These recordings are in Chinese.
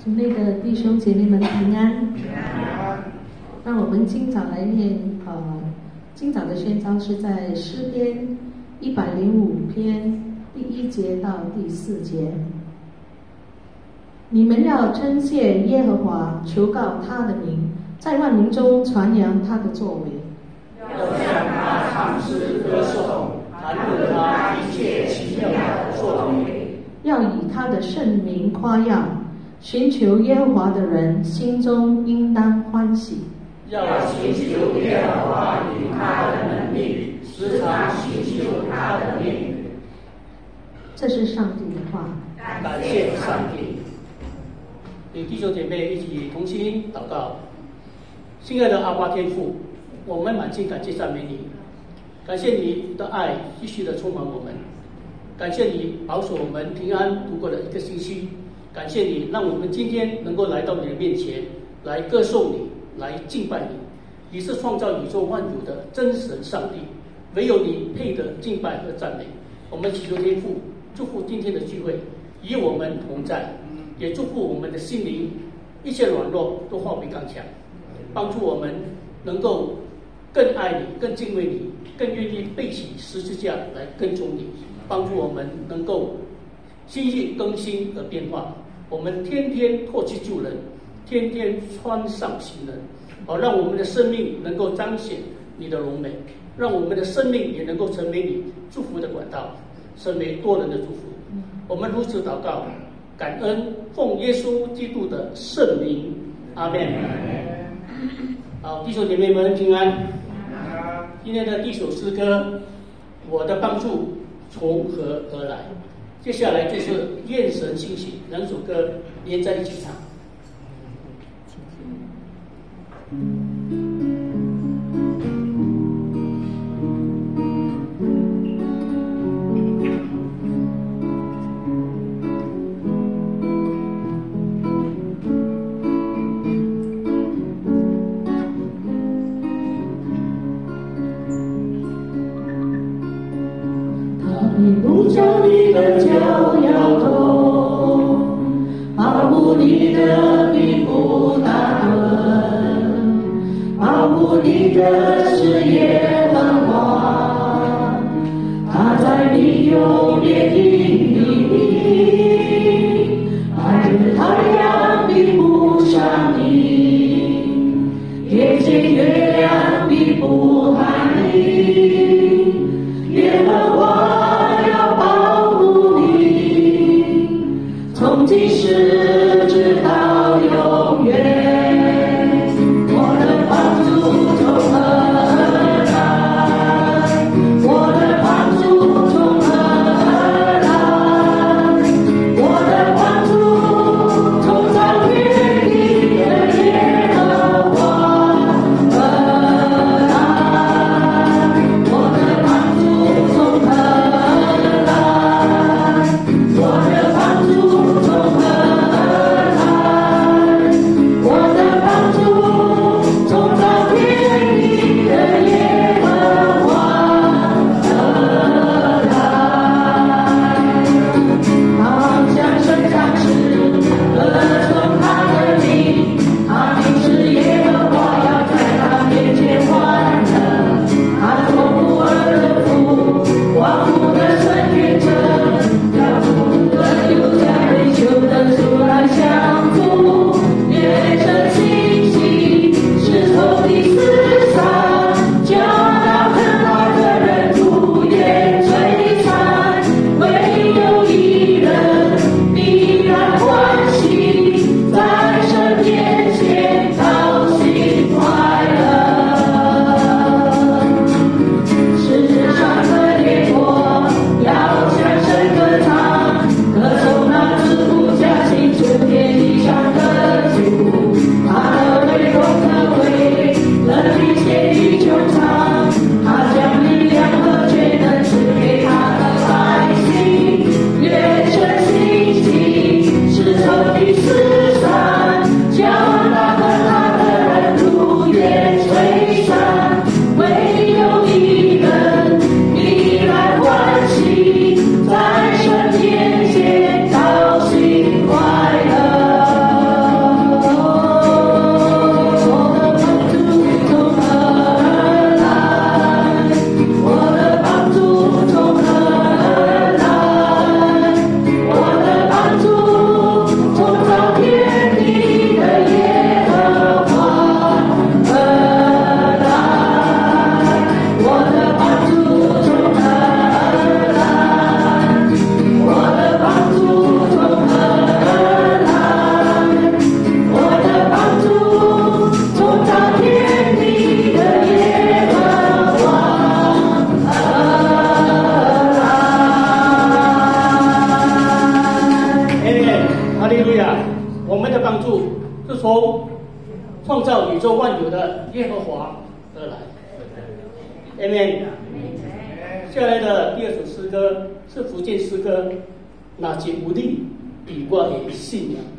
主内的弟兄姐妹们平安。让我们今早来念今早的宣召是在诗篇105篇第1节到第4节。你们要称谢耶和华，求告他的名，在万民中传扬他的作为。 要向他唱诗歌颂，谈论他一切奇妙的作为。 要以他的圣名夸耀，寻求耶和华的人心中应当欢喜。 要寻求耶和华与他的能力，时常寻求他的面。 这是上帝的话。 感谢上帝。与弟兄姐妹一起同心祷告。亲爱的阿爸天父，我们满心感谢赞美你，感谢你的爱继续的充满我们，感谢你保守我们平安度过了一个星期，感谢你让我们今天能够来到你的面前，来歌颂你，来敬拜你。你是创造宇宙万有的真神上帝，唯有你配得敬拜和赞美。我们祈求天父祝福今天的聚会，与我们同在，也祝福我们的心灵，一切软弱都化为刚强，帮助我们能够更爱你，更敬畏你，更愿意背起十字架来跟从你，帮助我们能够心意更新而变化。我们天天唾弃旧人，天天穿上新人，让我们的生命能够彰显你的荣美，让我们的生命也能够成为你祝福的管道，成为多人的祝福。我们如此祷告，感恩，奉耶稣基督的圣名，阿们。好，弟兄姐妹们平安。今天的第一首诗歌，我的帮助从何而来？接下来就是愿神兴起，两首歌连在一起唱。 不叫你的脚摇动，保护你的臂不打盹，保护你的视野繁华。他在你右边引领你，白日太阳比不上你，夜间月亮比不寒你。耶和华从今世直到永远，我的帮助从何而来？我的帮助从何而我们的帮助是从创造宇宙万有的耶和华而来。Amen。下来的第二首诗歌是福建诗歌，那些无力比我的信仰。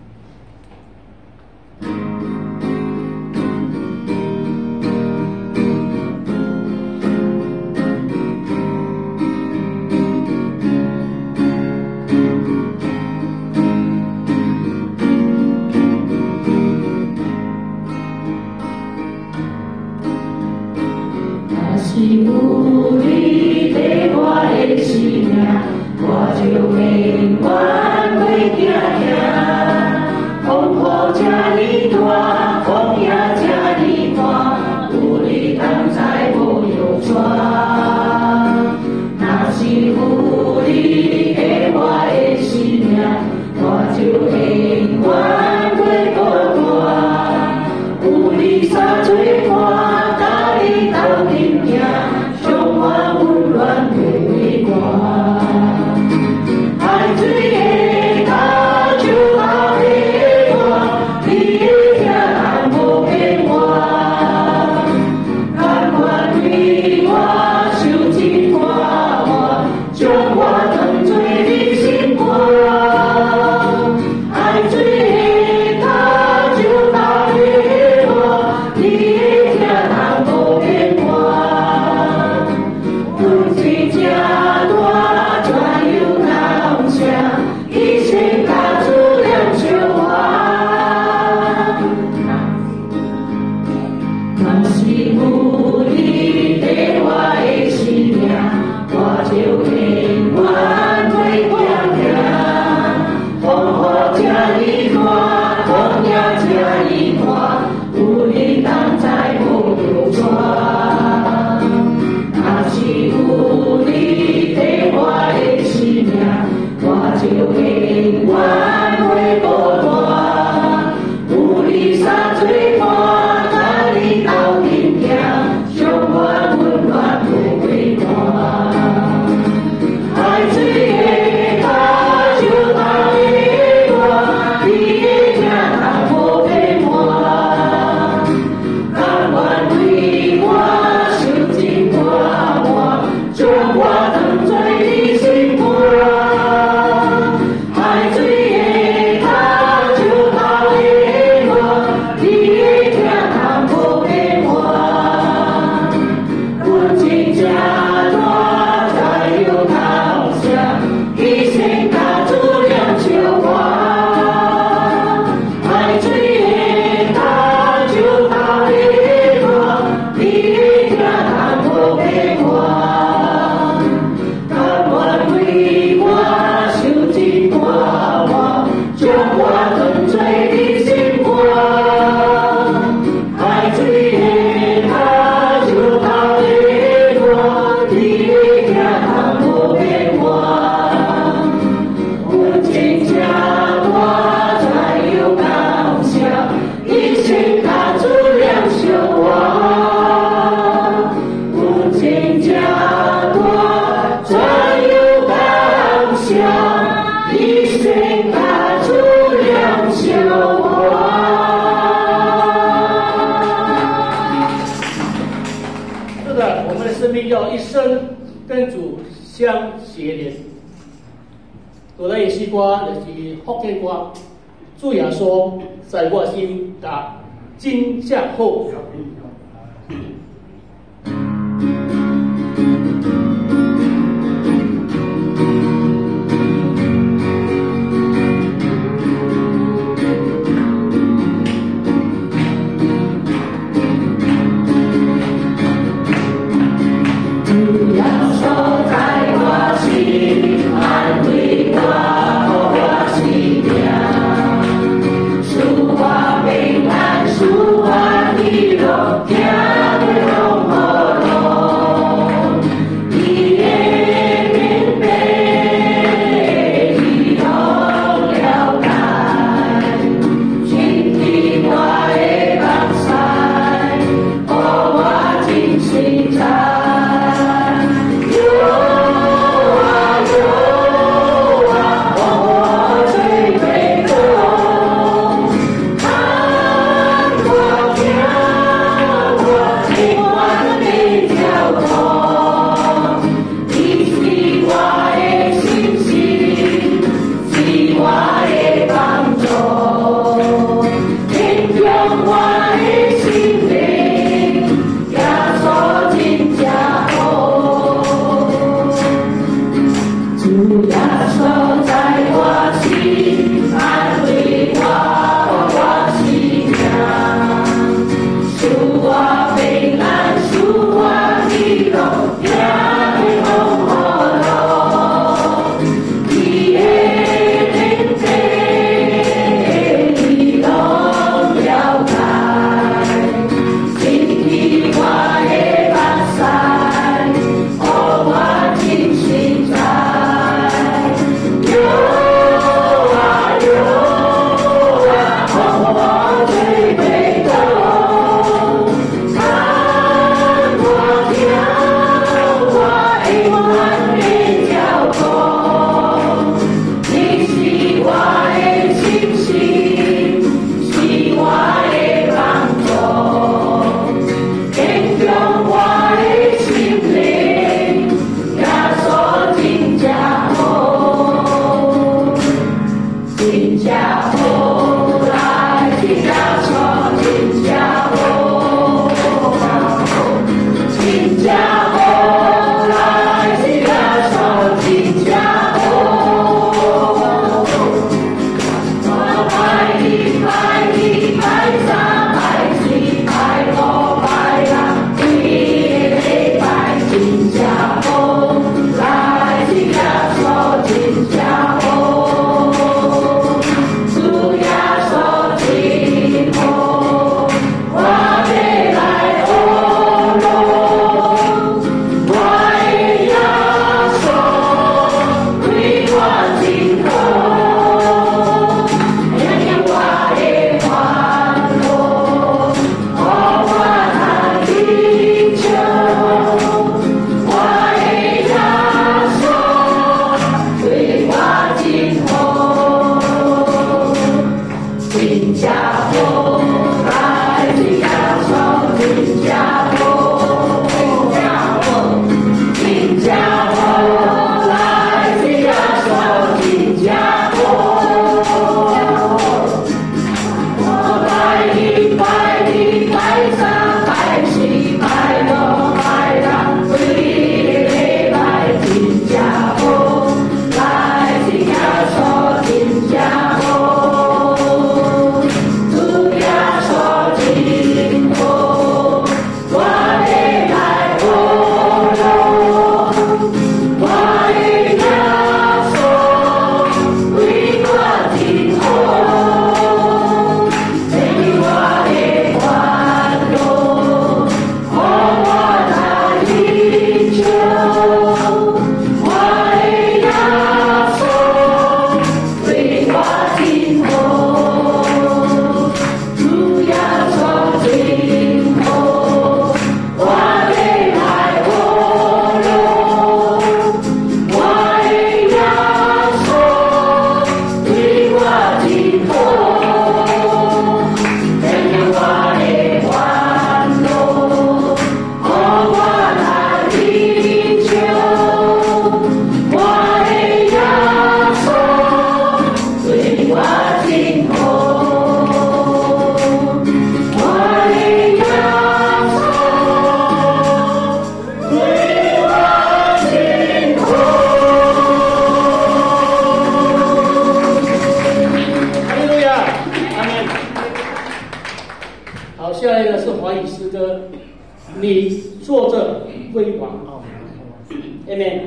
是有你在我的生命，我就永远袂惊惊。风雨这呢大，风也这呢大，有你同在无忧喘。若是有你在我的生命，我就永远袂孤单。有你相做伴，甲你斗阵行，充满温暖袂畏寒。海水的干，树头的花，你的疼爱无变换。甘愿为我受尽折磨，将我当作你心肝。海水的干，树头的花，你的疼爱无变换。阮情这大，怎又感谢？一生甲主了相还。若是有你在我的生命，我就永远袂惊惊。风雨这呢大，风也这呢大，有你同在无忧喘。若是有你在我的生命，我就永远袂孤单。有你相做伴，甲你斗阵行，充满温暖袂畏寒。海水的干，树头的花，你的疼爱无变换。甘愿为我受尽折磨，将我当作你心肝。海水的干，树头的花，你的疼爱无变换。阮情这大，怎又感谢？一生甲主了相还。海水的干，树头的花，你的疼爱无变换。甘愿为我受尽折磨，将我当作你心肝。海水的干，树头的花，你的疼爱无变换。阮情这大，怎又感谢？一生甲主了相还。阮情这大，怎又感谢？一生甲主了相还。 是的，我们的生命要一生跟主相协连。我的西瓜就是福建瓜，主耶稣在我心打今向后。 主要守在我心，安慰我，互我心命。赐我平安，赐我喜乐， 进家坡，来进亚洲进家坡，进家坡，来进亚洲进家坡。我拜你拜你拜上拜西拜东拜南，对你来进家坡，来进亚洲进家坡，主亚洲进坡，我的来我喽，我的亚洲为我进坡，给我的欢乐，和我的饮酒，我的亚洲为我进坡，主亚洲进坡，我的来我喽，我的亚洲为我进坡，给我的欢乐，和我的饮酒，我的亚洲为我进坡，我的亚洲为我进坡。 哈利路亚，阿门。好，下来的是华语诗歌，你坐着为王。Amen。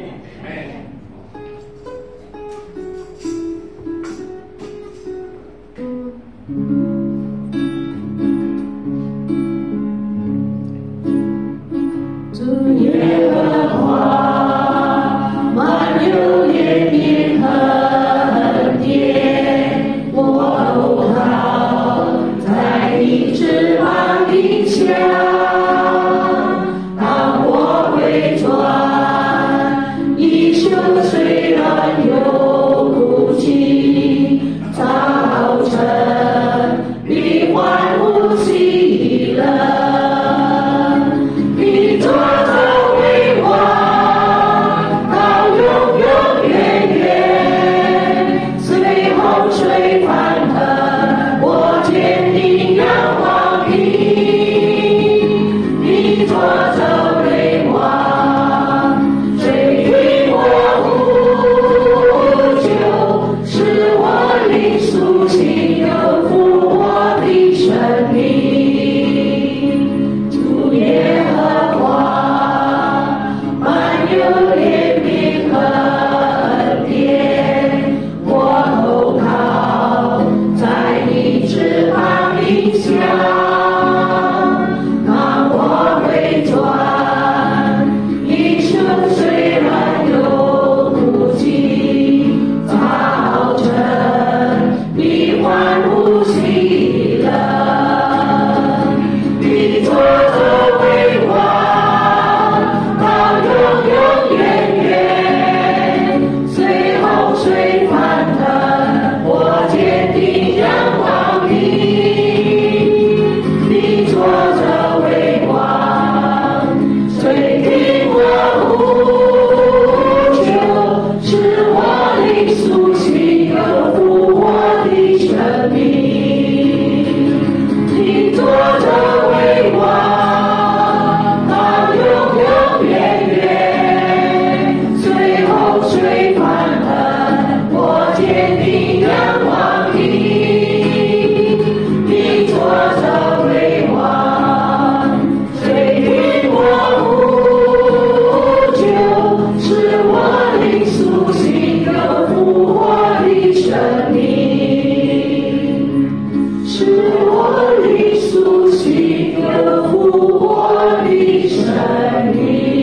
主耶和华，满有怜悯和恩典，我投靠在你翅膀底下。当我回转，衣袖虽然有哭泣，早晨必欢呼喜乐。你坐着为王，到永永远远，随洪水翻腾，我坚定仰望你。你坐着为王，谁与我呼救？使我灵苏醒，又复活的生命。主耶和华，满有怜悯和恩典，我投靠在你翅膀底下。当我回转，一生虽然有哭泣，早晨必欢呼喜乐。你坐着为王，到永永远远，随洪水翻腾，我坚定仰望你。你坐着为王，谁听我呼救？使我灵苏醒，又复活的生命。你坐着为王，到永永远远，随洪水翻腾，我坚定仰望你。你坐着为王，谁听我呼救？使我灵苏醒，又复活的生命。使我灵苏醒，又复活的生命。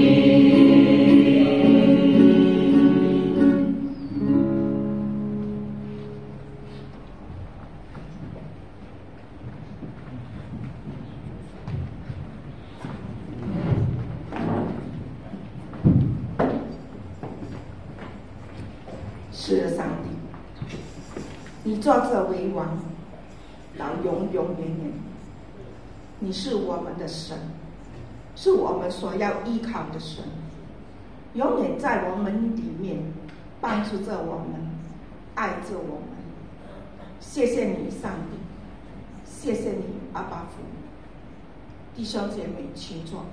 是的，上帝，你坐着为王， 到永永远远。你是我们的神，是我们所要依靠的神，永远在我们里面帮助着我们，爱着我们。谢谢你，上帝，谢谢你，阿爸父。弟兄姐妹，请坐。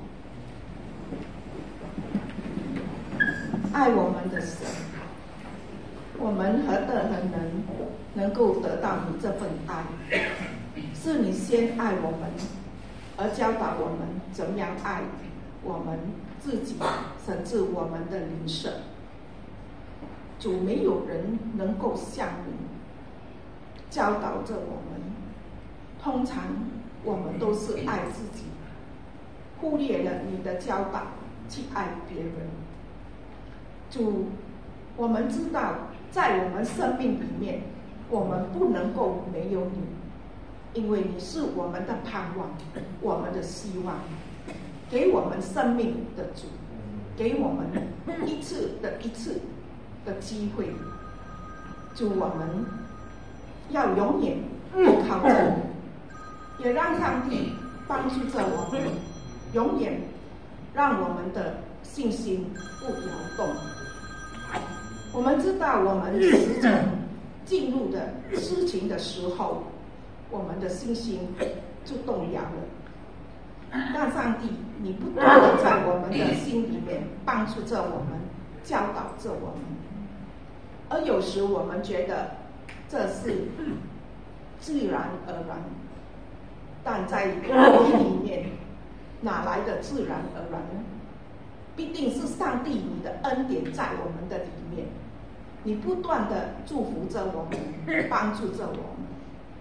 爱我们的神，我们何等能够得到你这份爱？是你先爱我们，而教导我们怎样爱我们自己，甚至我们的邻舍。主，没有人能够像你教导着我们。通常我们都是爱自己，忽略了你的教导去爱别人。主，我们知道在我们生命里面，我们不能够没有你，因为你是我们的盼望，我们的希望，给我们生命的主，给我们一次的机会。主，我们要永远依靠着你，也让上帝帮助着我们，永远让我们的信心不摇动。我们知道我们时常进入的事情的时候，我们的信心就动摇了。但上帝，你不断的在我们的心里面帮助着我们，教导着我们。而有时我们觉得这是自然而然，但在你里面哪来的自然而然呢？必定是上帝你的恩典在我们的里面，你不断的祝福着我们，帮助着我们，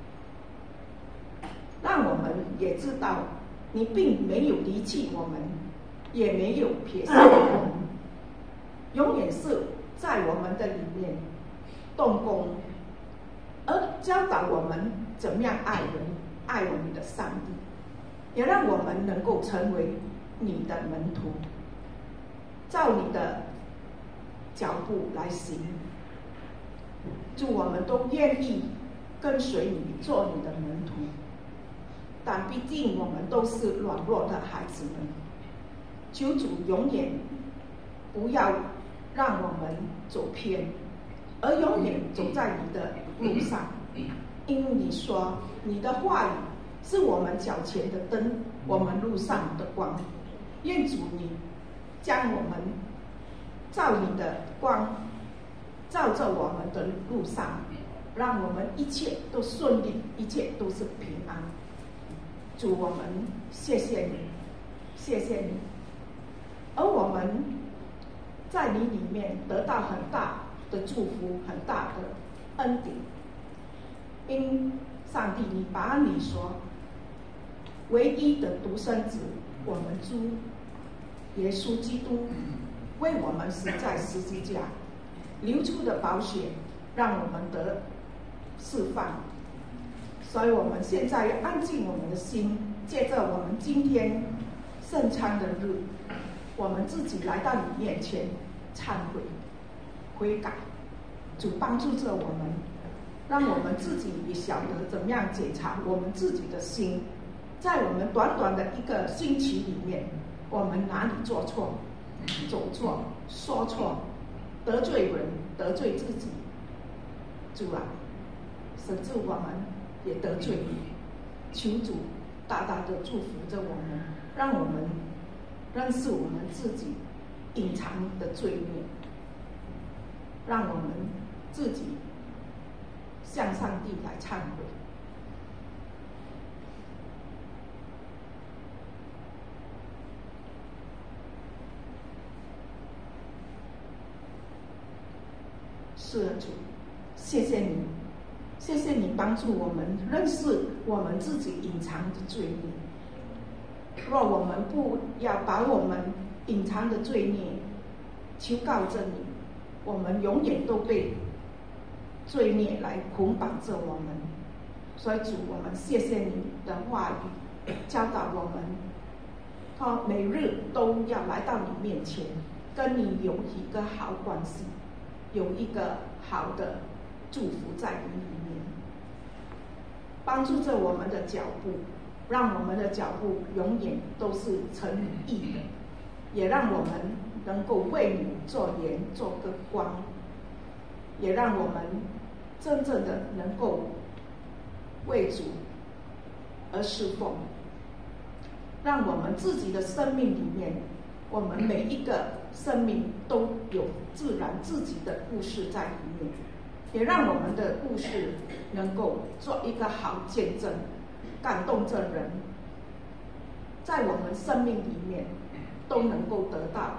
让我们也知道你并没有离弃我们，也没有撇下我们，永远是在我们的里面动工，而教导我们怎么样爱人，爱我们的上帝，也让我们能够成为你的门徒，照你的脚步来行。祝我们都愿意跟随你，做你的门徒。但毕竟我们都是软弱的孩子们，求主永远不要让我们走偏，而永远走在你的路上。因为你说你的话语是我们脚前的灯，我们路上的光。愿主你将我们照你的光照着我们的路上，让我们一切都顺利，一切都是平安。主，我们谢谢你，谢谢你。而我们在你里面得到很大的祝福，很大的恩典。因上帝，你把你所唯一的独生子，我们主耶稣基督为我们死在十字架，流出的宝血让我们得释放。所以我们现在要安静我们的心，借着我们今天圣餐的日，我们自己来到你面前忏悔悔改。主帮助着我们，让我们自己也晓得怎么样检查我们自己的心，在我们短短的一个星期里面，我们哪里做错、走错、说错、得罪人、得罪自己。主啊，甚至我们也得罪你，求主大大的祝福着我们，让我们认识我们自己隐藏的罪孽，让我们自己向上帝来忏悔。是主，谢谢你，谢谢你帮助我们认识我们自己隐藏的罪孽。若我们不要把我们隐藏的罪孽求告着你，我们永远都被罪孽来捆绑着我们。所以主，我们谢谢你的话语教导我们，每日都要来到你面前，跟你有一个好关系，有一个好的祝福在你里面。 帮助着我们的脚步，让我们的脚步永远都是成你义的，也让我们能够为你做盐做个光，也让我们真正的能够为主而侍奉，让我们自己的生命里面，我们每一个生命都有自然自己的故事在里面，也让我们的故事能够做一个好见证，感动着人，在我们生命里面都能够得到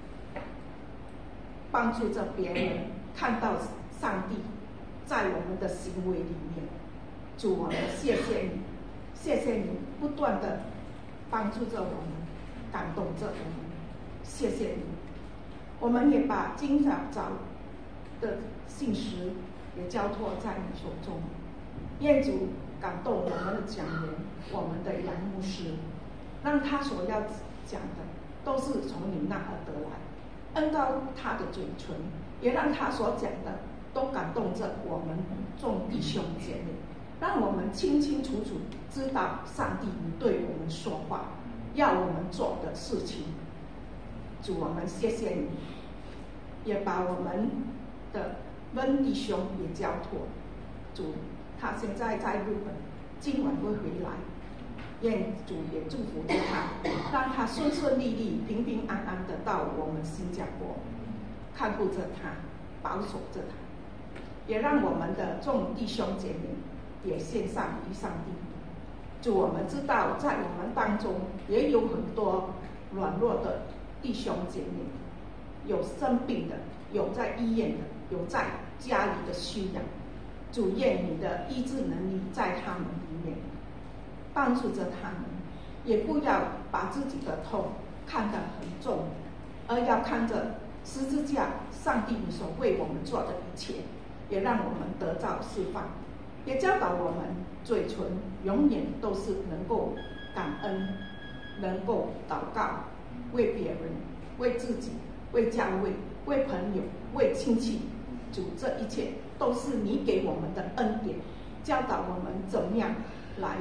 帮助着别人看到上帝在我们的行为里面。主，我们谢谢你，谢谢你不断的帮助着我们，感动着我们，谢谢你。我们也把今早的信实也交托在你手中，愿主感动我们的讲员，我们的杨牧师，让他所要讲的都是从你那儿得来，恩膏他的嘴唇，也让他所讲的都感动着我们众弟兄姐妹，让我们清清楚楚知道上帝你对我们说话，要我们做的事情。主，我们谢谢你，也把我们的温弟兄也交托。主，他现在在日本，今晚会回来，愿主也祝福着他，让他顺顺利利、平平安安的到我们新加坡，看顾着他，保守着他，也让我们的众弟兄姐妹也献上于上帝。主，我们知道在我们当中也有很多软弱的弟兄姐妹，有生病的，有在医院的，有在家里的需养。主，愿你的医治能力在他们里面，帮助着他们，也不要把自己的痛看得很重，而要看着十字架上帝你所为我们做的一切，也让我们得到释放，也教导我们嘴唇永远都是能够感恩，能够祷告，为别人，为自己，为教会，为朋友，为亲戚。主，这一切都是你给我们的恩典，教导我们怎么样来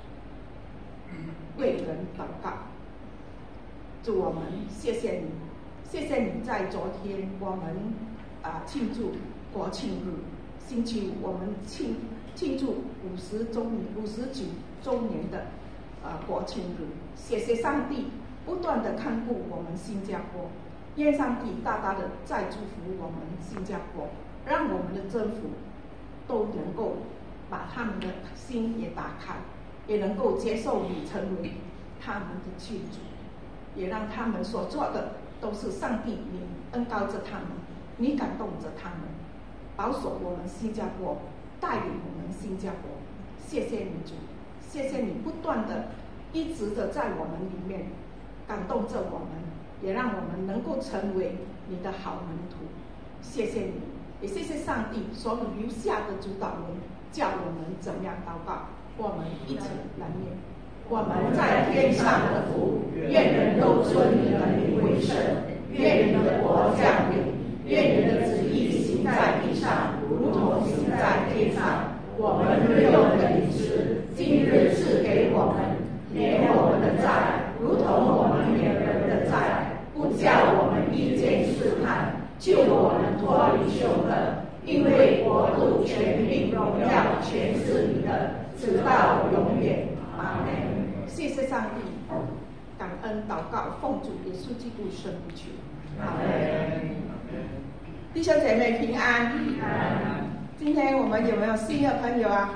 为人祷告。主，我们谢谢你，谢谢你在昨天我们庆祝国庆日，星期五我们庆祝59周年的国庆日。谢谢上帝不断的看顾我们新加坡，愿上帝大大的再祝福我们新加坡，让我们的政府都能够把他们的心也打开，也能够接受你成为他们的救主，也让他们所做的都是上帝你恩膏着他们，你感动着他们，保守我们新加坡，带领我们新加坡。谢谢你主，谢谢你不断的一直的在我们里面感动着我们，也让我们能够成为你的好门徒。谢谢你，也谢谢上帝所留下的主导人，叫我们怎样祷告。我们一起来念：我们在天上的父，愿人都尊你的名为圣，愿你的国降临，愿你的旨意行在地上，如同行在天上。我们日用的饮食，今日赐给我们，免我们的债，如同我们免人的债，不叫我们遇见试探，救我们脱离凶恶。因为国度、权柄、荣耀，全是你的，直到永远。阿门。谢谢上帝，感恩祷告，奉主耶稣基督圣名求。阿门。弟兄姐妹平安。今天我们有没有新的朋友啊？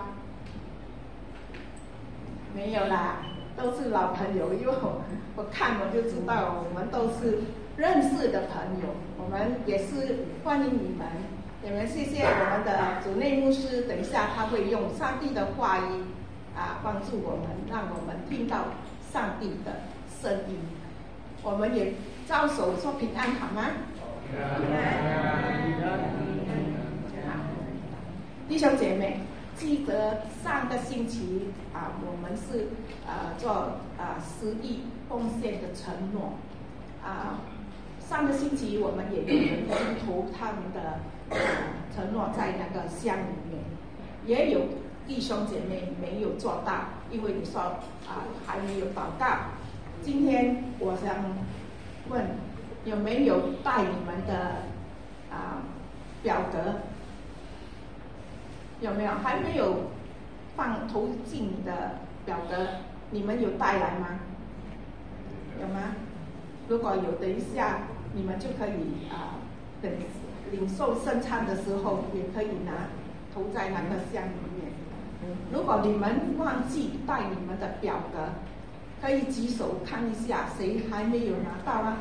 没有啦，都是老朋友，因为我看我就知道我们都是认识的朋友，我们也是欢迎你们。你们谢谢我们的主内牧师，等一下他会用上帝的话语帮助我们，让我们听到上帝的声音。我们也招手说平安好吗？弟兄姐妹，记得上个星期我们是做10亿奉献的承诺上个星期我们也有人投他们的承诺在那个箱里面，也有弟兄姐妹没有做到，因为你说还没有祷告。今天我想问，有没有带你们的表格？有没有？还没有投进你的表格，你们有带来吗？有吗？如果有，等一下你们就可以等领受圣餐的时候，也可以投在那个箱里面。如果你们忘记带你们的表格，可以举手看一下，谁还没有拿到啊？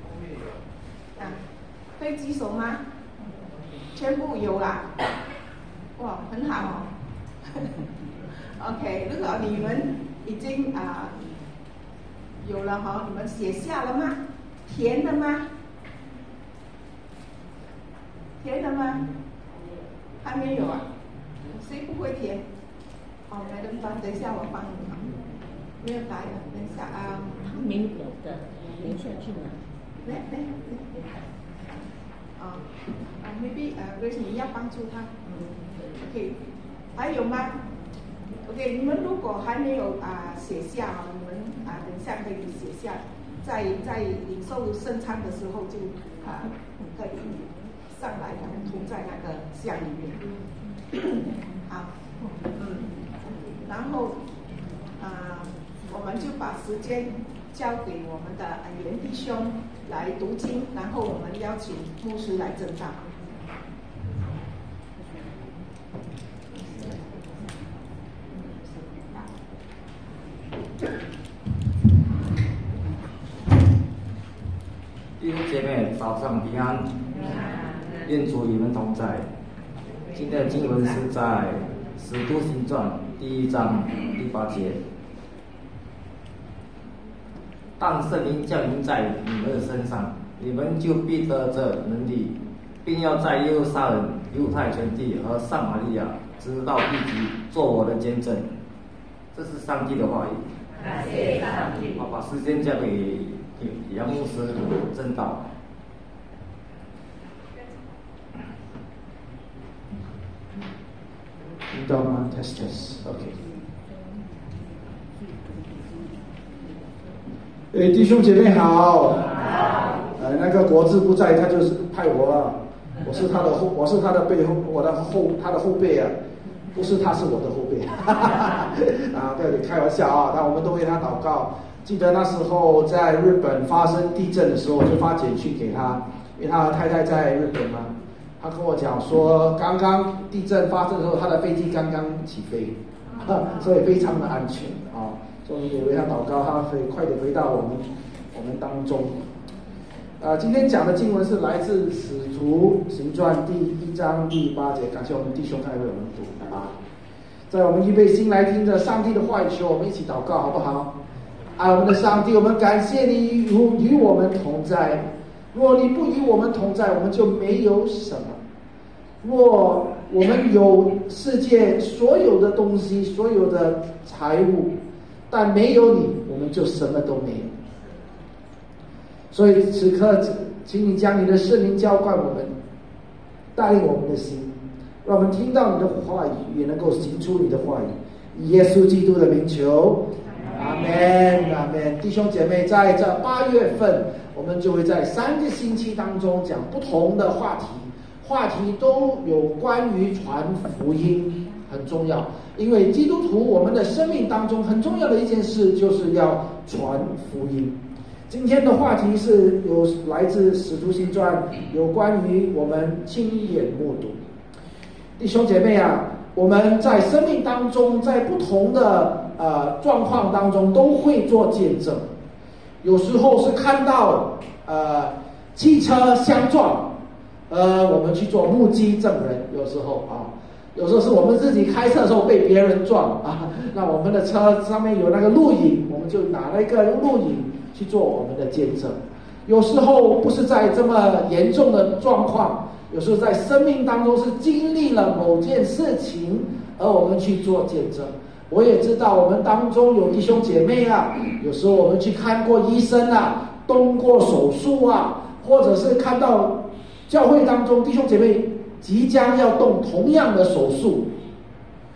可以举手吗？全部有啦，哇，很好哦。OK， 如果你们已经有了哈，你们写下了吗？填了吗？填了吗？还没有啊？谁不会填？Madam Tan， 等一下我帮你。没有带的，等一下没有的，留下去拿。 来，maybe Grace 你要帮助他。OK， 还有吗 ？OK， 你们如果还没有写下，你们等一下可以写下，在领受圣餐的时候就可以上来，然后涂在那个箱里面。好，然后我们就把时间交给我们的袁弟兄来读经，然后我们邀请牧师来证道。 弟兄姐妹，早上平安，愿主与你们同在。今天的经文是在《使徒行传》第1章第8节。当圣灵降临在你们的身上，你们就必得这能力，并要在耶路撒冷、犹太全地和撒玛利亚，直到地极，做我的见证。这是上帝的话语。 感谢上帝。 我把时间交给杨牧师证道。 听到吗 ？Test test，OK。弟兄姐妹好。那个国志不在，他就是派我啊，我是他的背后，他的后辈啊，不是他是我的后辈。不要开玩笑啊！那我们都为他祷告。记得那时候在日本发生地震的时候，我就发简讯给他，因为他和太太在日本嘛。他跟我讲说，刚刚地震发生的时候，他的飞机刚刚起飞，所以非常的安全啊。所以也为他祷告，他可以快点回到我们当中。今天讲的经文是来自《使徒行传》第1章第8节，感谢我们弟兄开为我们读啊。在我们预备心来听着上帝的话语时，我们一起祷告好不好？我们的上帝，我们感谢你与我们同在。若你不与我们同在，我们就没有什么。若我们有世界所有的东西，所有的财物，但没有你，我们就什么都没有。所以此刻，请你将你的圣灵浇灌我们，带领我们的心，让我们听到你的话语，也能够行出你的话语。以耶稣基督的名求，阿们，阿们。弟兄姐妹，在这8月份，我们就会在3个星期当中讲不同的话题，话题都有关于传福音，很重要。因为基督徒我们的生命当中很重要的一件事，就是要传福音。今天的话题是来自《使徒行传》，有关于我们亲眼目睹。弟兄姐妹啊，我们在生命当中，在不同的状况当中，都会做见证。有时候是看到汽车相撞，我们去做目击证人。有时候是我们自己开车的时候被别人撞啊，那我们的车上面有那个录影，我们就拿那个录影去做我们的见证。有时候不是在这么严重的状况，有时候在生命当中是经历了某件事情，而我们去做见证。我也知道我们当中有弟兄姐妹啊，有时候我们去看过医生啊，动过手术啊，或者是看到教会当中弟兄姐妹即将要动同样的手术，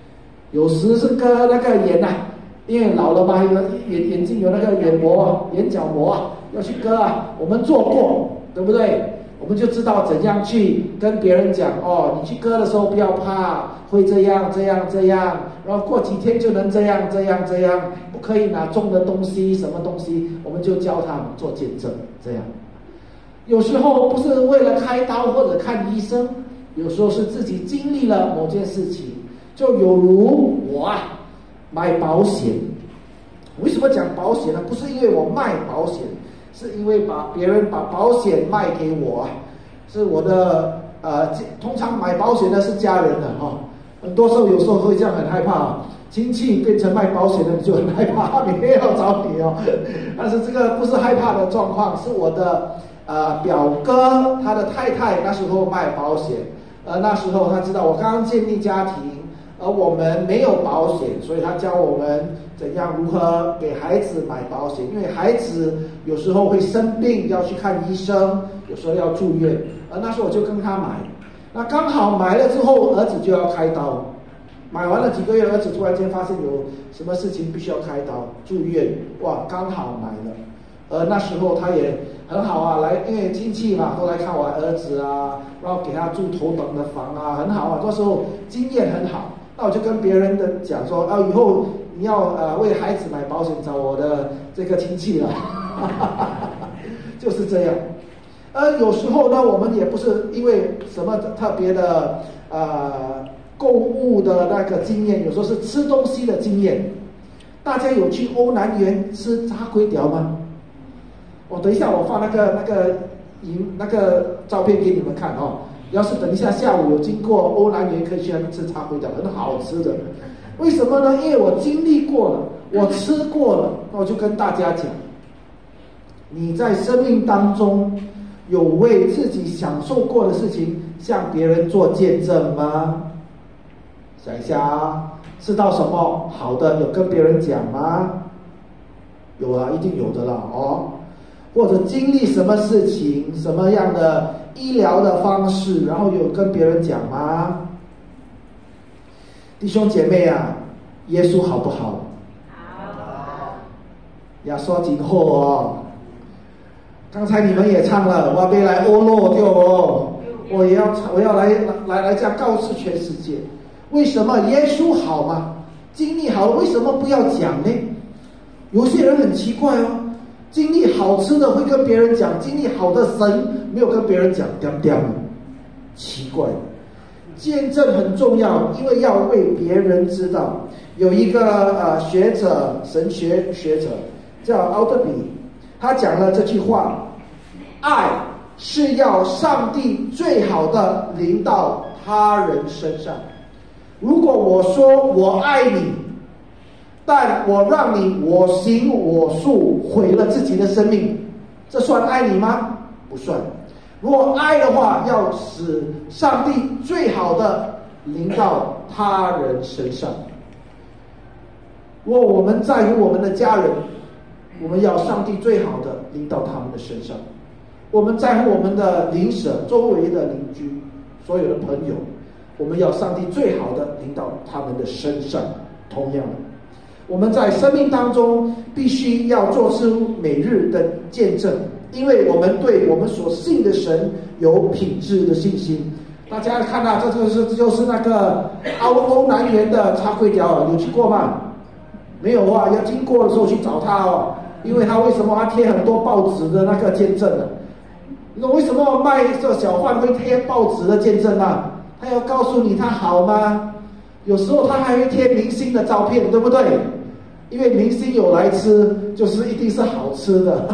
有时是割那个眼啊，因为老了嘛，眼睛有那个眼膜啊、眼角膜啊，要去割啊。我们做过，对不对？我们就知道怎样去跟别人讲哦，你去割的时候不要怕，会这样，然后过几天就能这样，不可以拿重的东西，什么东西，我们就教他们做见证，这样。有时候不是为了开刀或者看医生，有时候是自己经历了某件事情，就有如我买保险。为什么讲保险呢？不是因为我卖保险，是因为别人把保险卖给我是我的通常买保险的是家人的很多时候有时候会这样很害怕亲戚变成卖保险的你就很害怕，每天要找你但是这个不是害怕的状况，是我的表哥他的太太那时候卖保险，那时候他知道我刚刚建立家庭，而我们没有保险，所以他教我们怎样如何给孩子买保险，因为孩子有时候会生病要去看医生，有时候要住院，那时候我就跟他买，那刚好买了之后儿子就要开刀，买完了几个月，儿子突然间发现有什么事情必须要开刀住院，哇，刚好买了，那时候他也很好来，因为亲戚嘛都来看我儿子然后给他住头等的房很好那时候经验很好。那我就跟别人的讲说以后你要为孩子买保险找我的这个亲戚了就是这样。有时候呢我们也不是因为什么特别的购物的那个经验，有时候是吃东西的经验。大家有去欧南园吃炸粿条吗？等一下我放那个照片给你们看要是等一下下午有经过欧南园，可以去那边吃炸粿条，很好吃的。为什么呢？因为我经历过了，我吃过了，那我就跟大家讲，你在生命当中有为自己享受过的事情向别人做见证吗？想一下吃到什么好的有跟别人讲吗？有一定有的啦或者经历什么事情，什么样的医疗的方式，然后有跟别人讲吗？弟兄姐妹耶稣好不好？好。亚说今后刚才你们也唱了，我要来欧洛就我要来这样告诉全世界，为什么耶稣好吗？经历好了，为什么不要讲呢？有些人很奇怪经历好吃的会跟别人讲，经历好的神没有跟别人讲，奇怪。见证很重要，因为要为别人知道。有一个学者，神学学者叫奥德比，他讲了这句话：爱是要上帝最好的临到他人身上。如果我说我爱你，但我让你我行我素，毁了自己的生命，这算爱你吗？不算。如果爱的话，要使上帝最好的临到他人身上。如果我们在乎我们的家人，我们要上帝最好的临到他们的身上。我们在乎我们的邻舍、周围的邻居、所有的朋友，我们要上帝最好的临到他们的身上。同样的，我们在生命当中必须要做出每日的见证，因为我们对我们所信的神有品质的信心。大家看这就是那个欧南园的炸粿条，有去过吗？没有要经过的时候去找他因为他为什么他贴很多报纸的那个见证你说为什么卖这小贩会贴报纸的见证他要告诉你他好吗？有时候他还会贴明星的照片，对不对？因为明星有来吃，就是一定是好吃的。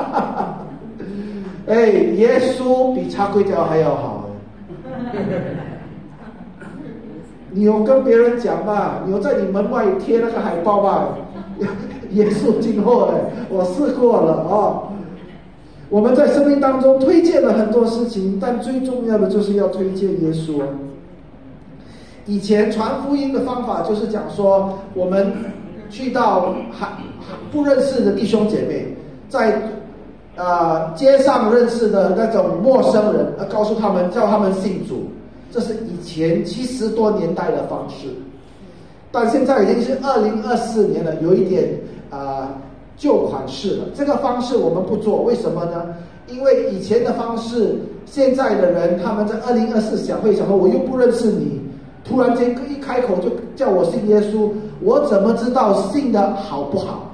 耶稣比炸粿条还要好。你有跟别人讲吧？你有在你门外贴那个海报吧？耶稣今后我试过了我们在生命当中推荐了很多事情，但最重要的就是要推荐耶稣以前传福音的方法就是讲说，我们去到不认识的弟兄姐妹，在街上认识的那种陌生人，告诉他们，叫他们信主，这是以前70多年代的方式。 但现在已经是2024年了，有一点旧款式了。这个方式我们不做，为什么呢？因为以前的方式，现在的人他们在2024想说，我又不认识你，突然间一开口就叫我信耶稣，我怎么知道信的好不好？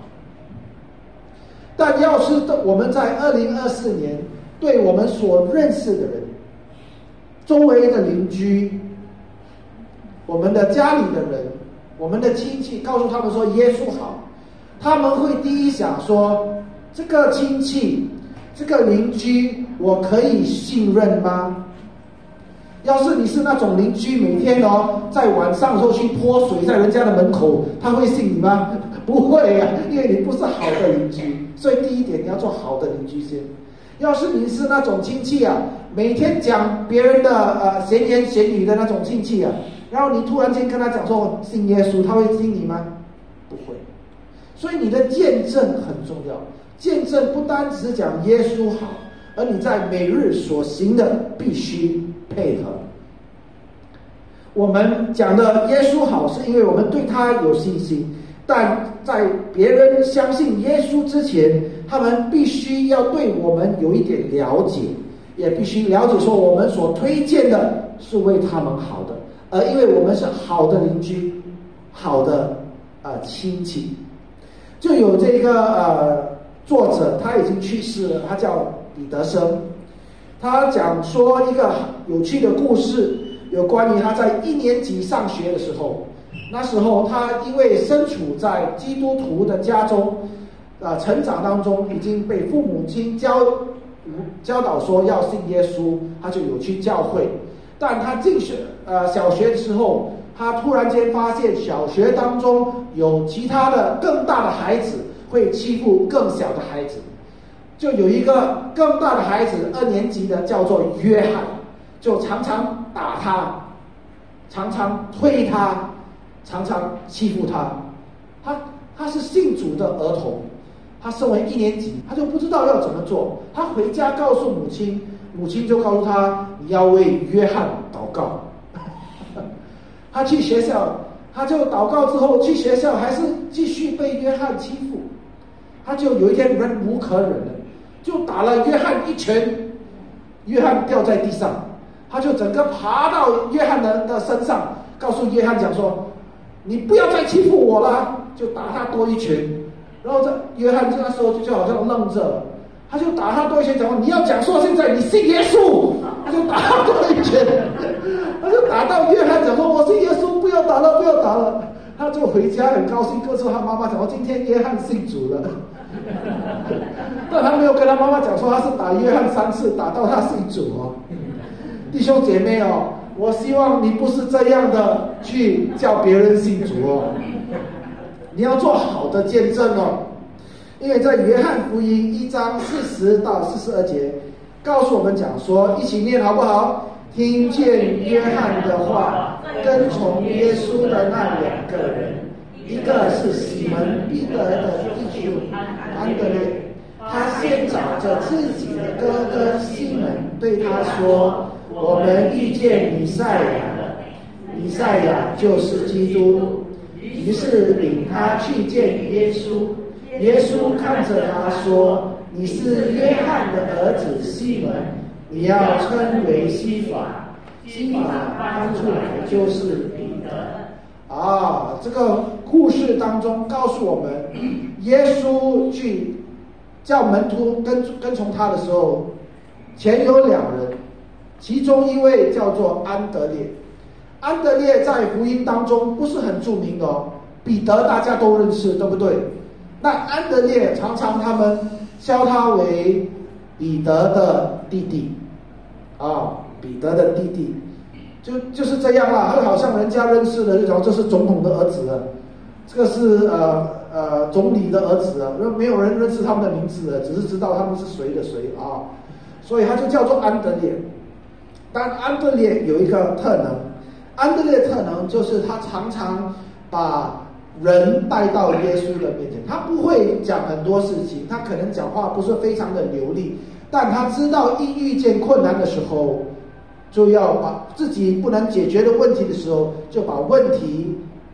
但要是我们在2024年对我们所认识的人、周围的邻居、我们的家里的人、我们的亲戚，告诉他们说耶稣好，他们会第一想说，这个亲戚、这个邻居我可以信任吗？要是你是那种邻居，每天在晚上的时候去泼水在人家的门口，他会信你吗？不会啊，因为你不是好的邻居。所以第一点，你要做好的邻居先。要是你是那种亲戚啊，每天讲别人的闲言闲语的那种亲戚啊，然后你突然间跟他讲说信耶稣，他会信你吗？不会。所以你的见证很重要，见证不单只是讲耶稣好，而你在每日所行的必须配合。我们讲的耶稣好，是因为我们对他有信心，但在别人相信耶稣之前，他们必须要对我们有一点了解，也必须了解说我们所推荐的是为他们好的，而因为我们是好的邻居、好的亲戚。就有这个作者，他已经去世了，他叫彼得生，他讲说一个有趣的故事，有关于他在1年级上学的时候，那时候他因为身处在基督徒的家中，成长当中已经被父母亲教导说要信耶稣，他就有去教会。但他进小学的时候，他突然间发现小学当中有其他的更大的孩子会欺负更小的孩子，就有一个更大的孩子2年级的叫做约翰，就常常打他，常常推他，常常欺负他。他是信主的儿童，他身为1年级，他就不知道要怎么做。他回家告诉母亲，母亲就告诉他，你要为约翰祷告。他去学校，他就祷告之后去学校，还是继续被约翰欺负。他就有一天忍无可忍了，就打了约翰一拳，约翰掉在地上，他就整个爬到约翰的身上，告诉约翰讲说，你不要再欺负我了，就打他多一拳。然后约翰那时候就好像愣着，他就打他多一拳，讲说你要讲说现在你信耶稣，他就打他多一拳，他就打到约翰讲说我信耶稣，不要打了，不要打了。他就回家很高兴，告诉他妈妈讲说今天约翰信主了。但他没有跟他妈妈讲说他是打约翰3次，打到他信主哦。弟兄姐妹哦，我希望你不是这样的去叫别人信主哦，你要做好的见证哦。因为在约翰福音1章40到42节告诉我们讲说，一起念好不好？听见约翰的话，跟从耶稣的那2个人，一个是西门彼得的弟兄安德烈，他先找着自己的哥哥西门，对他说，我们遇见弥赛亚了，弥赛亚就是基督。于是领他去见耶稣，耶稣看着他说，你是约翰的儿子西门，你要称为西法，西法翻出来就是彼得。这个故事当中告诉我们，耶稣去叫门徒跟从他的时候，前有2人，其中一位叫做安德烈。安德烈在福音当中不是很著名的哦，彼得大家都认识，对不对？那安德烈常常他们叫他为彼得的弟弟，彼得的弟弟，就是这样啦，好像人家认识的，就讲这是总统的儿子了，这个是总理的儿子啊，没有人认识他们的名字了，只是知道他们是谁的谁啊，所以他就叫做安德烈。但安德烈有一个特能，安德烈特能就是他常常把人带到耶稣的面前，他不会讲很多事情，他可能讲话不是非常的流利，但他知道一遇见困难的时候，就要把自己不能解决的问题的时候，就把问题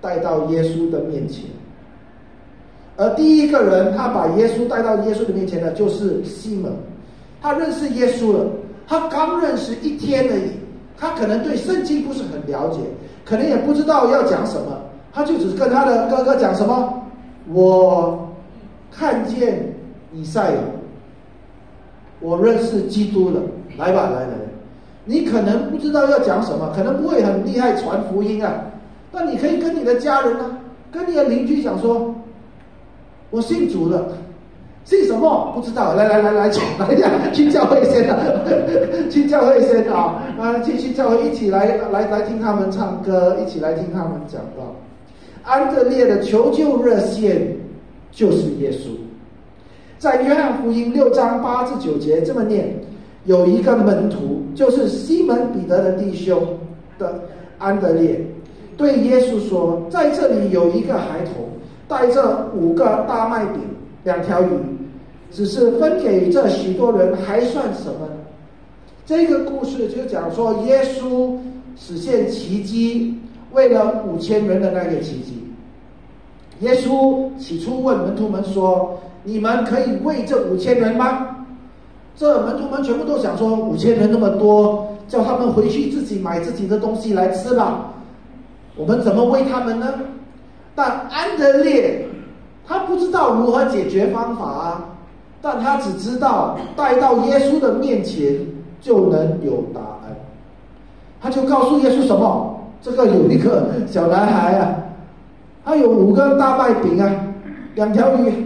带到耶稣的面前。而第一个人他把耶稣带到耶稣的面前的就是西门，他认识耶稣了，他刚认识1天而已，他可能对圣经不是很了解，可能也不知道要讲什么，他就只跟他的哥哥讲什么，我看见以赛亚，我认识基督了，来吧，来，你可能不知道要讲什么，可能不会很厉害传福音啊，但你可以跟你的家人啊，跟你的邻居讲说，我信主了，信什么不知道，来讲，去教会先啊，去教会先啊，去教会一起来听他们唱歌，一起来听他们讲道。安德烈的求救热线就是耶稣。在约翰福音6章8至9节这么念，有一个门徒，就是西门彼得的弟兄的安德烈，对耶稣说，在这里有一个孩童带着5个大麦饼2条鱼，只是分给这许多人还算什么呢？这个故事就讲说耶稣实现奇迹，为了5000人的那个奇迹。耶稣起初问门徒们说，你们可以喂这5000人吗？这门徒们全部都想说，5000人那么多，叫他们回去自己买自己的东西来吃吧，我们怎么喂他们呢？但安德烈他不知道如何解决方法啊，但他只知道带到耶稣的面前就能有答案。他就告诉耶稣什么？这个有一个小男孩啊，他有5个大麦饼啊，2条鱼，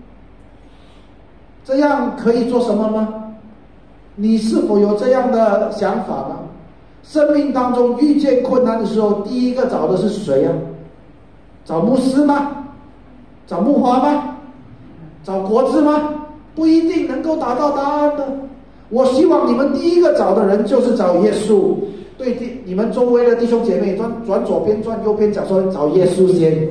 这样可以做什么吗？你是否有这样的想法呢？生命当中遇见困难的时候，第一个找的是谁啊？找牧师吗？找木花吗？找国字吗？不一定能够达到答案的。我希望你们第一个找的人就是找耶稣。对你们周围的弟兄姐妹，转左边转右边，讲说找耶稣先。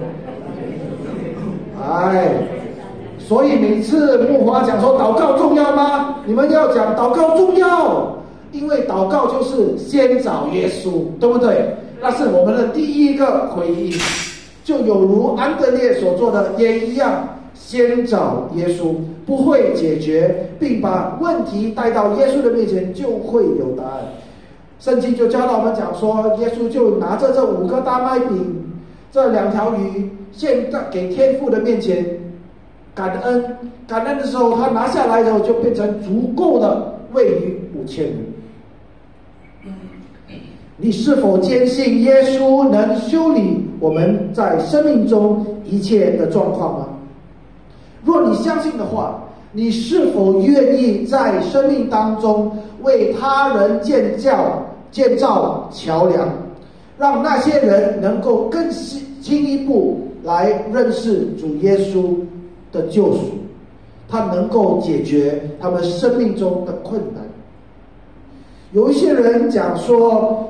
所以每次木花讲说祷告重要吗？你们要讲祷告重要，因为祷告就是先找耶稣，对不对？那是我们的第一个回应，就有如安德烈所做的也一样，先找耶稣，不会解决，并把问题带到耶稣的面前，就会有答案。圣经就教导我们讲说，耶稣就拿着这5个大麦饼，这2条鱼，献给天父的面前，感恩的时候，他拿下来以后就变成足够的喂鱼5000人。你是否坚信耶稣能修理我们在生命中一切的状况吗？若你相信的话，你是否愿意在生命当中为他人建造桥梁，让那些人能够更进一步来认识主耶稣的救赎，他能够解决他们生命中的困难。有一些人讲说，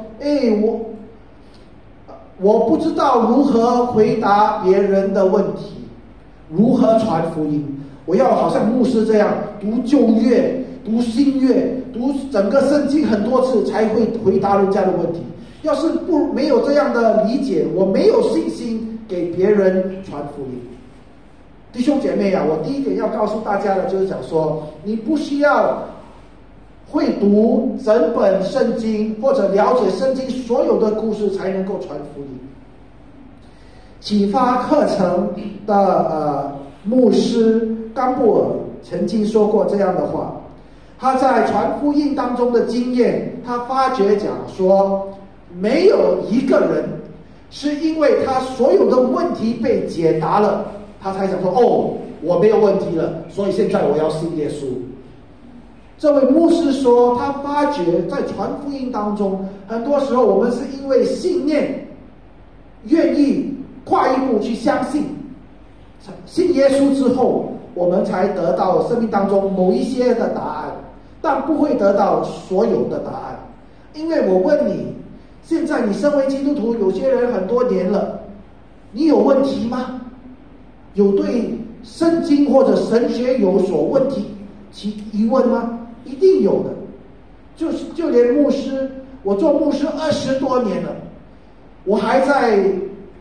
我不知道如何回答别人的问题，如何传福音，我要好像牧师这样读旧约、读新约、读整个圣经很多次才会回答人家的问题。要是没有这样的理解，我没有信心给别人传福音。弟兄姐妹啊，我第一点要告诉大家的就是讲说，你不需要会读整本圣经或者了解圣经所有的故事才能够传福音。启发课程的牧师甘布尔曾经说过这样的话，他在传福音当中的经验，他发觉讲说，没有一个人是因为他所有的问题被解答了，他才想说，我没有问题了，所以现在我要信耶稣。这位牧师说，他发觉在传福音当中，很多时候我们是因为信念愿意跨一步去相信耶稣之后，我们才得到生命当中某一些的答案，但不会得到所有的答案。因为我问你，现在你身为基督徒，有些人很多年了，你有问题吗？有对圣经或者神学有所问题其疑问吗？一定有的。就连牧师，我做牧师20多年了，我还在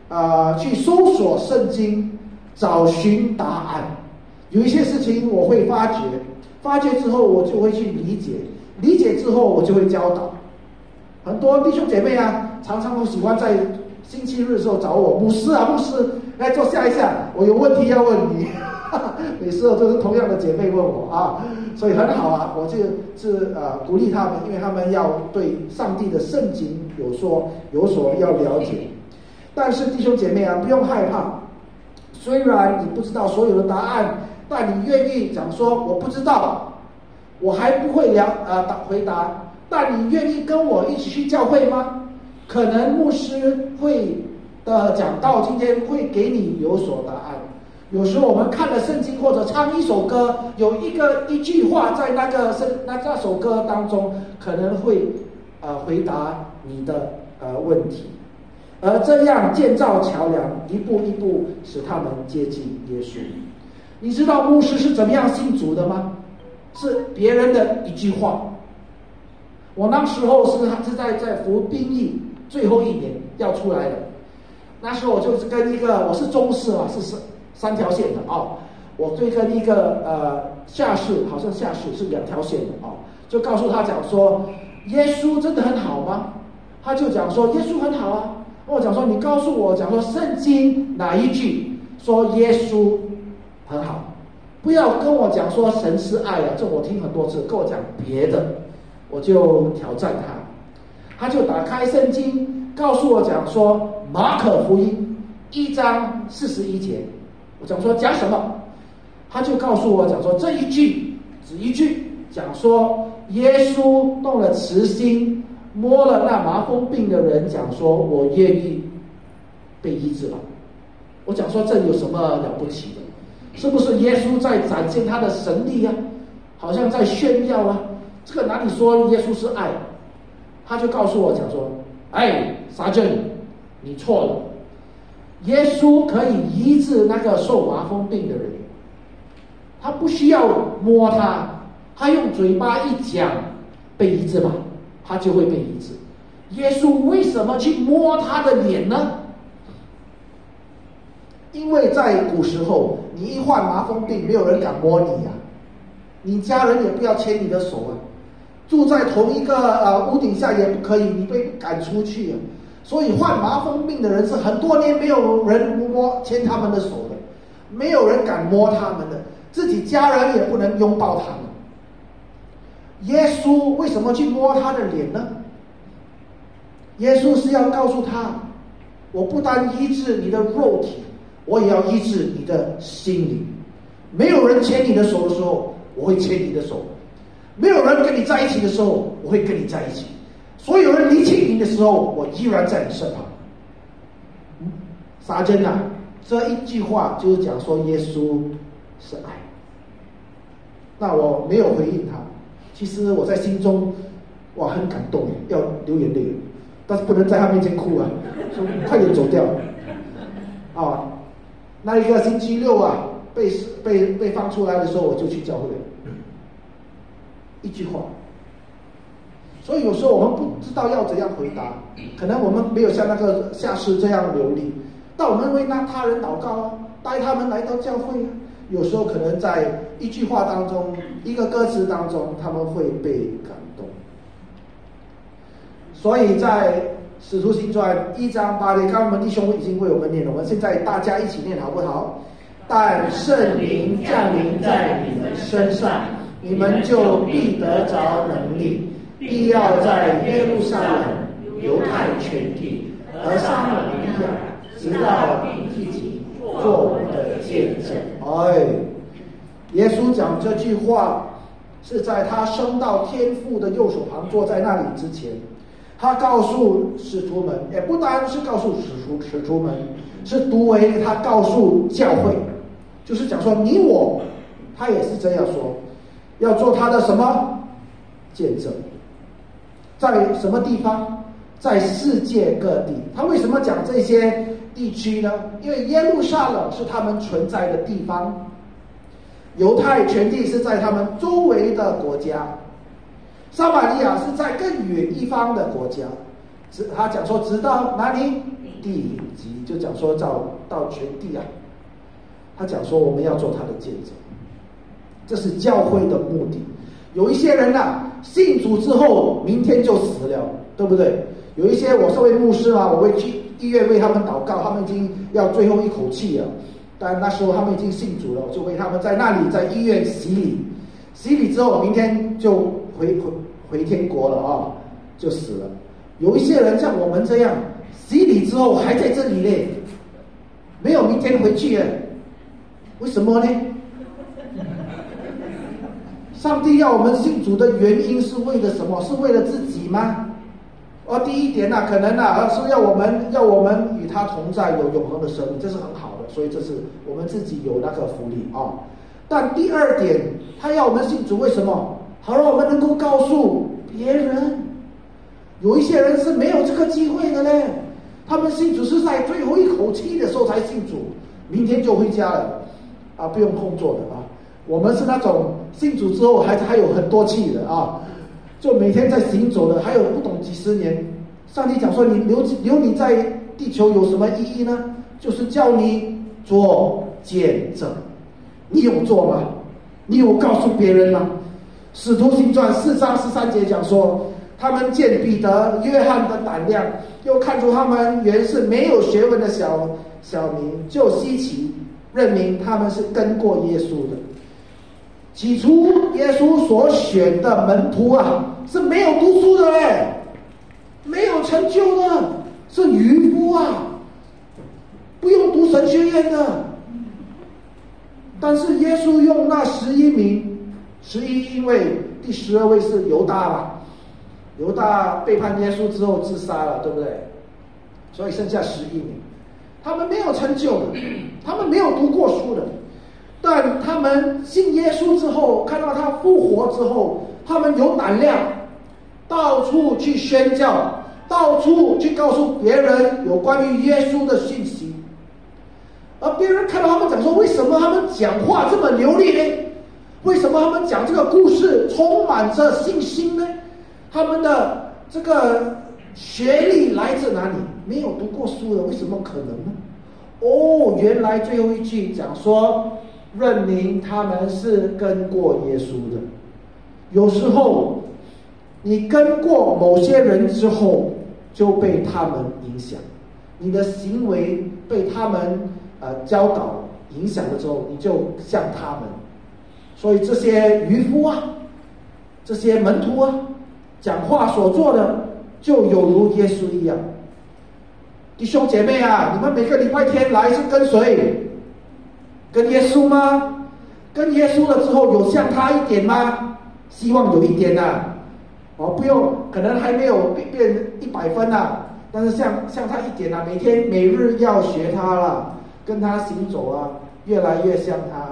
去搜索圣经，找寻答案。有一些事情我会发觉之后我就会去理解之后我就会教导。很多弟兄姐妹啊，常常都喜欢在星期日的时候找我，牧师来坐下一下，我有问题要问你。每次都是同样的姐妹问我啊，所以很好啊，我就是鼓励他们，因为他们要对上帝的圣经有所要了解。但是弟兄姐妹啊，不用害怕，虽然你不知道所有的答案，但你愿意讲说我不知道，我还不会回答，但你愿意跟我一起去教会吗？可能牧师会的讲道今天会给你有所答案。有时候我们看了圣经或者唱一首歌，有一句话在那首歌当中可能会回答你的问题，而这样建造桥梁，一步一步使他们接近耶稣。你知道牧师是怎么样信主的吗？是别人的一句话。我那时候是在服兵役最后一年要出来的，那时候我就是跟我是中士嘛，是3条线的我就跟一个下士，好像下士是2条线的就告诉他讲说，耶稣真的很好吗？他就讲说耶稣很好啊。我讲说你告诉我讲说圣经哪一句说耶稣很好，不要跟我讲说神是爱啊，这我听很多次，跟我讲别的。我就挑战他就打开圣经告诉我讲说马可福音1章41节。我讲说讲什么？他就告诉我讲说这一句只一句，讲说耶稣动了慈心，摸了那麻风病的人，讲说我愿意被医治了。我讲说这有什么了不起的？是不是耶稣在展现他的神力啊？好像在炫耀啊？这个哪里说耶稣是爱？他就告诉我讲说，沙珍，你错了。耶稣可以医治那个受麻风病的人，他不需要摸他用嘴巴一讲被医治吧，他就会被医治。耶稣为什么去摸他的脸呢？因为在古时候，你一患麻风病，没有人敢摸你啊，你家人也不要牵你的手啊，住在同一个屋顶下也不可以，你被赶出去啊。所以患麻风病的人是很多年没有人牵他们的手的，没有人敢摸他们的，自己家人也不能拥抱他们。耶稣为什么去摸他的脸呢？耶稣是要告诉他，我不单医治你的肉体，我也要医治你的心灵。没有人牵你的手的时候，我会牵你的手；没有人跟你在一起的时候，我会跟你在一起。所有人离弃你的时候，我依然在你身旁。沙珍啊，这一句话就是讲说耶稣是爱。那我没有回应他，其实我在心中很感动，要流眼泪，但是不能在他面前哭啊，说快点走掉那一个星期六被放出来的时候，我就去教会了，一句话。所以有时候我们不知道要怎样回答，可能我们没有像那个下士这样流利，但我们为他人祷告啊，带他们来到教会啊。有时候可能在一句话当中，一个歌词当中，他们会被感动。所以在使徒行传1章8节，刚刚我们弟兄已经为我们念了，我们现在大家一起念好不好？但圣灵降临在你们身上，你们就必得着能力，必要在耶路撒冷、犹太全地和撒玛利亚，直到地极，做我的见证。耶稣讲这句话是在他升到天父的右手旁，坐在那里之前，他告诉使徒们，也不单是告诉使徒们，是独为他告诉教会，就是讲说你我，他也是这样说，要做他的什么见证。在什么地方？在世界各地。他为什么讲这些地区呢？因为耶路撒冷是他们存在的地方，犹太全地是在他们周围的国家，撒玛利亚是在更远一方的国家。他讲说直到哪里？ 第1集就讲说到全地啊，他讲说我们要做他的见证，这是教会的目的。有一些人啊，信主之后明天就死了，对不对？有一些我是位牧师嘛，我会去医院为他们祷告，他们已经要最后一口气了，但那时候他们已经信主了，我就为他们在那里在医院洗礼，洗礼之后明天就回天国了啊，就死了。有一些人像我们这样，洗礼之后还在这里嘞，没有明天回去了，为什么呢？上帝要我们信主的原因是为了什么？是为了自己吗？第一点呢，可能呢是要我们与他同在，有永恒的生命，这是很好的，所以这是我们自己有那个福利啊。但第二点，他要我们信主，为什么？好让我们能够告诉别人。有一些人是没有这个机会的嘞，他们信主是在最后一口气的时候才信主，明天就回家了啊，不用工作的啊。我们是那种信主之后还有很多气的啊，就每天在行走的，还有不懂几十年。上帝讲说，你留你在地球有什么意义呢？就是叫你做见证。你有做吗？你有告诉别人吗？使徒行传4章13节讲说，他们见彼得、约翰的胆量，又看出他们原是没有学问的小民，就稀奇，认明他们是跟过耶稣的。起初耶稣所选的门徒啊，是没有读书的嘞，没有成就的，是渔夫啊，不用读神学院的。但是耶稣用那11名，11因为第12位是犹大吧，犹大背叛耶稣之后自杀了，对不对？所以剩下11名，他们没有成就的，他们没有读过书的。但他们信耶稣之后，看到他复活之后，他们有胆量，到处去宣教，到处去告诉别人有关于耶稣的信息。而别人看到他们讲说，为什么他们讲话这么流利呢？为什么他们讲这个故事充满着信心呢？他们的这个学历来自哪里？没有读过书的，为什么可能呢？原来最后一句讲说，认明他们是跟过耶稣的。有时候你跟过某些人之后，就被他们影响，你的行为被他们教导影响了之后，你就像他们。所以这些渔夫啊，这些门徒啊，讲话所做的就有如耶稣一样。弟兄姐妹啊，你们每个礼拜天来是跟谁？跟耶稣吗？跟耶稣了之后有像他一点吗？希望有一点啊，不用，可能还没有变100分啊，但是像他一点啊，每日要学他啦，跟他行走啊，越来越像他。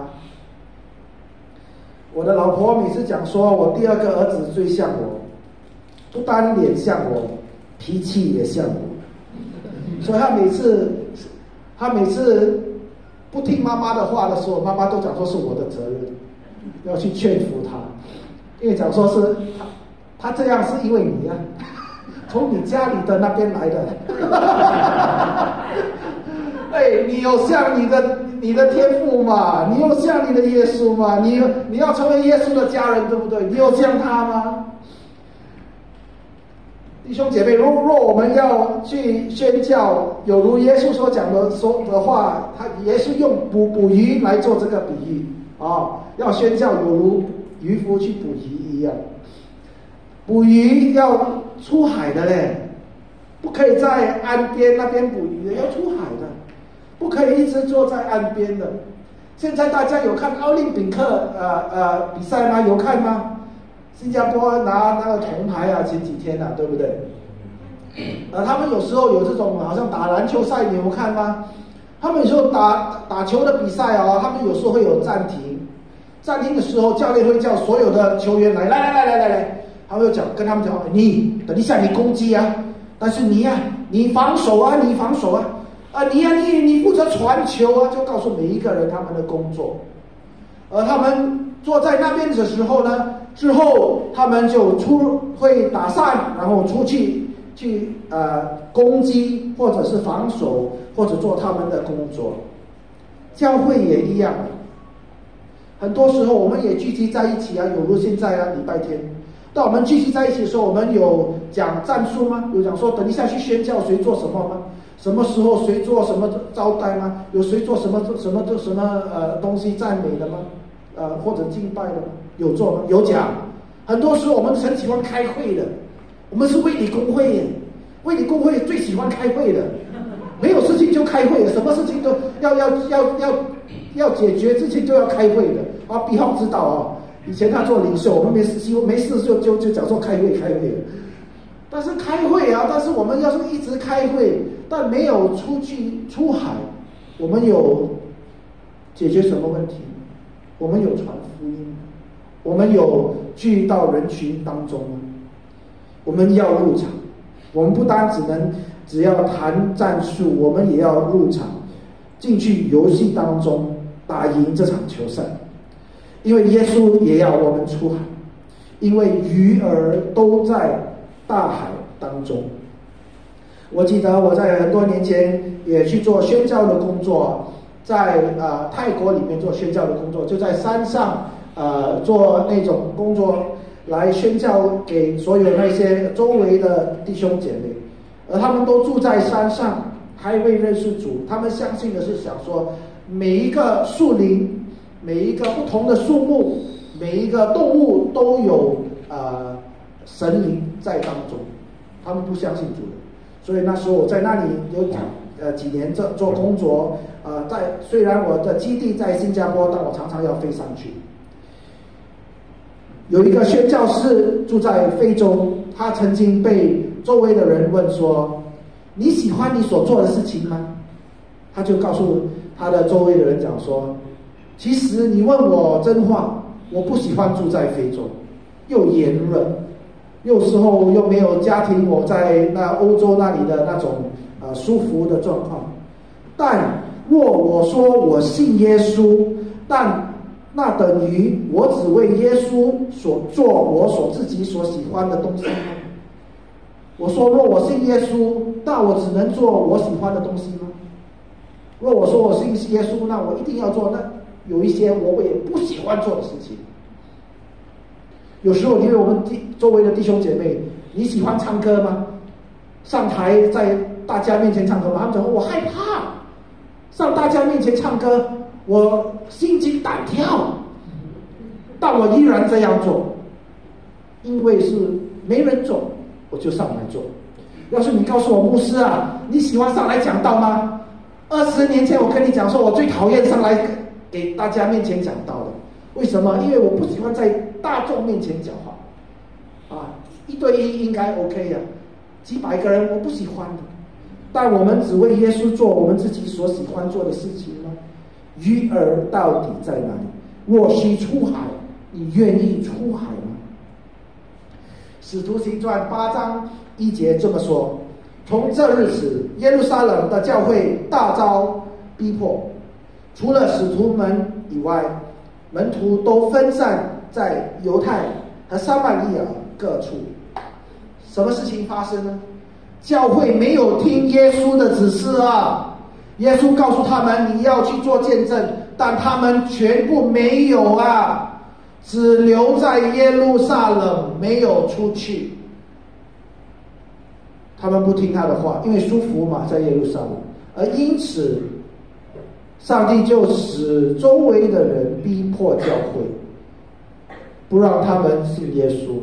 我的老婆每次讲说，我第2个儿子最像我，不单脸像我，脾气也像我，所以他每次不听妈妈的话的时候，妈妈都讲说是我的责任，要去劝服他，因为讲说是他这样是因为你啊，从你家里的那边来的。你有像你的天父嘛？你有像你的耶稣嘛？你要成为耶稣的家人，对不对？你有像他吗？弟兄姐妹，若我们要去宣教，有如耶稣所讲的话，他耶稣用捕鱼来做这个比喻啊，要宣教有如渔夫去捕鱼一样。捕鱼要出海的嘞，不可以在岸边那边捕鱼的，要出海的，不可以一直坐在岸边的。现在大家有看奥林匹克比赛吗？有看吗？新加坡拿那个铜牌啊，前几天啊，对不对？他们有时候有这种好像打篮球赛，你有看吗？他们有时候打球的比赛啊，他们有时候会有暂停。暂停的时候，教练会叫所有的球员来，他会跟他们讲，你等一下你攻击啊，但是你防守啊，你负责传球啊，就告诉每一个人他们的工作。而他们坐在那边的时候呢，之后他们就会打散，然后出去去攻击，或者是防守，或者做他们的工作。教会也一样，很多时候我们也聚集在一起啊，有如现在啊，礼拜天。当我们聚集在一起的时候，我们有讲战术吗？有讲说等一下去宣教谁做什么吗？什么时候谁做什么招待吗？有谁做什么东西赞美的吗？或者敬拜的吗？有做吗？有讲。很多时候我们很喜欢开会的，我们是卫理公会耶，卫理公会最喜欢开会的，没有事情就开会，什么事情都要解决之前就要开会的啊。毕浩知道啊，以前他做领袖，我们没事就讲说开会。但是开会啊，但是我们要是一直开会，但没有出海，我们有解决什么问题？我们有传福音，我们有聚到人群当中，我们要入场。我们不单只要谈战术，我们也要入场，进去游戏当中打赢这场球赛。因为耶稣也要我们出海，因为鱼儿都在大海当中。我记得我在很多年前也去做宣教的工作，在泰国里面做宣教的工作，就在山上做那种工作来宣教给所有那些周围的弟兄姐妹，而他们都住在山上，还未认识主。他们相信的是想说，每一个树林，每一个不同的树木，每一个动物都有神灵在当中，他们不相信主的。所以那时候我在那里有几年做工作，虽然我的基地在新加坡，但我常常要飞上去。有一个宣教士住在非洲，他曾经被周围的人问说：“你喜欢你所做的事情吗？”他就告诉他的周围的人讲说：“其实你问我真话，我不喜欢住在非洲，又炎热。有时候又没有家庭，我在那欧洲那里的那种舒服的状况。但若我说我信耶稣，但那等于我只为耶稣所做我自己所喜欢的东西吗？我说若我信耶稣，那我只能做我喜欢的东西吗？若我说我信耶稣，那我一定要做那有一些我也不喜欢做的事情。有时候因为我们周围的弟兄姐妹，你喜欢唱歌吗？上台在大家面前唱歌吗？他们讲我害怕上大家面前唱歌，我心惊胆跳，但我依然这样做，因为是没人做，我就上来做。要是你告诉我牧师啊，你喜欢上来讲道吗？20年前我跟你讲说，我最讨厌上来给大家面前讲道的。为什么？因为我不喜欢在大众面前讲话，1对1应该 OK 呀，几百个人我不喜欢的。但我们只为耶稣做我们自己所喜欢做的事情吗？鱼儿到底在哪里？若需出海，你愿意出海吗？使徒行传8章1节这么说：从这日起，耶路撒冷的教会大遭逼迫，除了使徒们以外，门徒都分散在犹太和撒玛利亚各处。什么事情发生呢？教会没有听耶稣的指示啊！耶稣告诉他们你要去做见证，但他们全部没有啊，只留在耶路撒冷，没有出去。他们不听他的话，因为舒服嘛，在耶路撒冷，而因此上帝就使周围的人逼迫教会，不让他们信耶稣，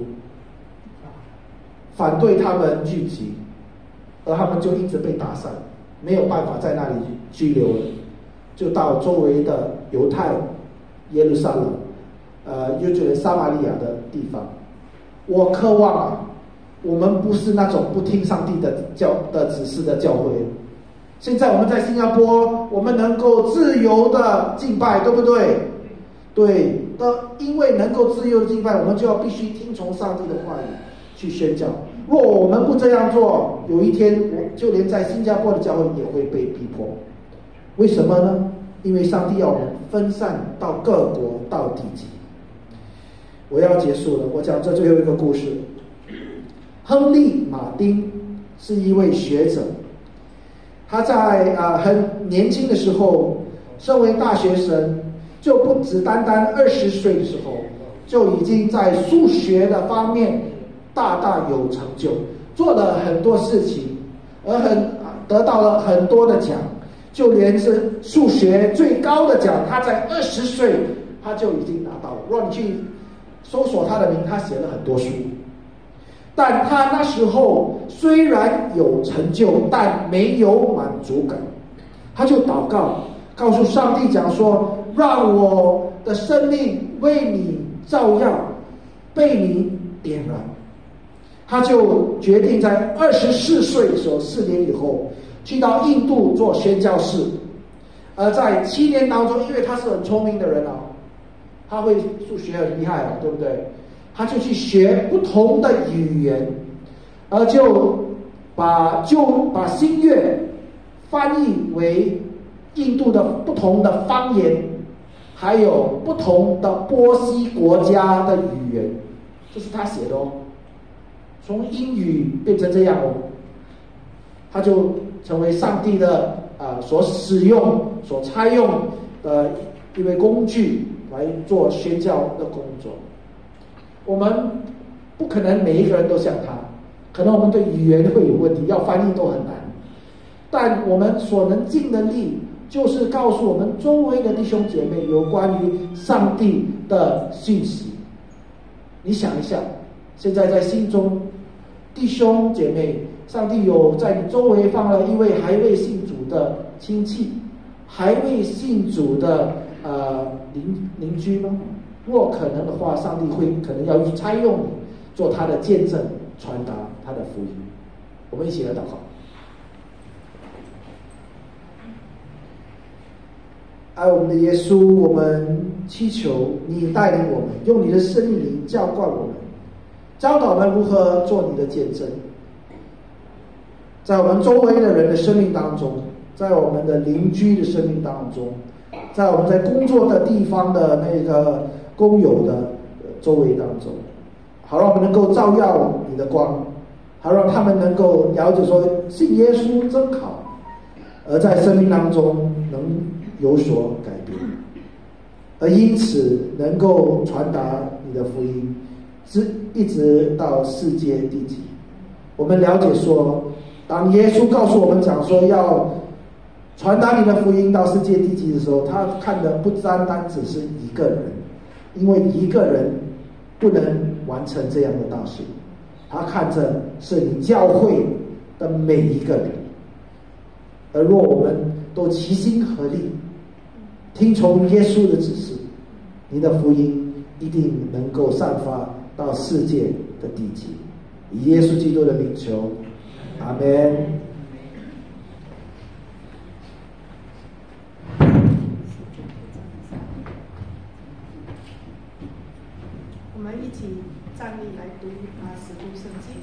反对他们聚集，而他们就一直被打散，没有办法在那里居留了，就到周围的犹太、耶路撒冷，又觉得撒玛利亚的地方。我渴望我们不是那种不听上帝的指示的教会。现在我们在新加坡，我们能够自由的敬拜，对不对？对的，因为能够自由的敬拜，我们就要必须听从上帝的话语去宣教。若我们不这样做，有一天就连在新加坡的教会也会被逼迫。为什么呢？因为上帝要我们分散到各国到地极。我要结束了，我讲这最后一个故事。亨利·马丁是一位学者。他在很年轻的时候，身为大学生，就不只单单20岁的时候，就已经在数学的方面大大有成就，做了很多事情，而得到了很多的奖，就连是数学最高的奖，他在20岁他就已经拿到了。如果你去搜索他的名，他写了很多书。但他那时候虽然有成就，但没有满足感，他就祷告，告诉上帝讲说，让我的生命为你照耀，被你点燃。他就决定在24岁的时候，4年以后去到印度做宣教士。而在7年当中，因为他是很聪明的人他会数学很厉害对不对？他就去学不同的语言，就把新月翻译为印度的不同的方言，还有不同的波西国家的语言，这是他写的从英语变成这样他就成为上帝的所使用、所差用的一位工具来做宣教的工作。我们不可能每一个人都像他，可能我们对语言会有问题，要翻译都很难。但我们所能尽的力，就是告诉我们周围的弟兄姐妹有关于上帝的信息。你想一下，现在在心中，弟兄姐妹，上帝有在你周围放了一位还未信主的亲戚，还未信主的邻居吗？若可能的话，上帝会可能要差用你做他的见证，传达他的福音。我们一起来祷告。爱我们的耶稣，我们祈求你带领我们，用你的圣灵浇灌我们，教导我们如何做你的见证，在我们周围的人的生命当中，在我们的邻居的生命当中，在我们在工作的地方的那个工友的周围当中，好让我们能够照耀你的光，好让他们能够了解说信耶稣真好，而在生命当中能有所改变，而因此能够传达你的福音，一直到世界地极。我们了解说，当耶稣告诉我们讲说要传达你的福音到世界地极的时候，他看的不单单只是一个人，因为一个人不能完成这样的大事，他看着是你教会的每一个人。而若我们都齐心合力，听从耶稣的指示，你的福音一定能够散发到世界的地极。以耶稣基督的名求，阿们。 我们一起站立来读使徒圣经。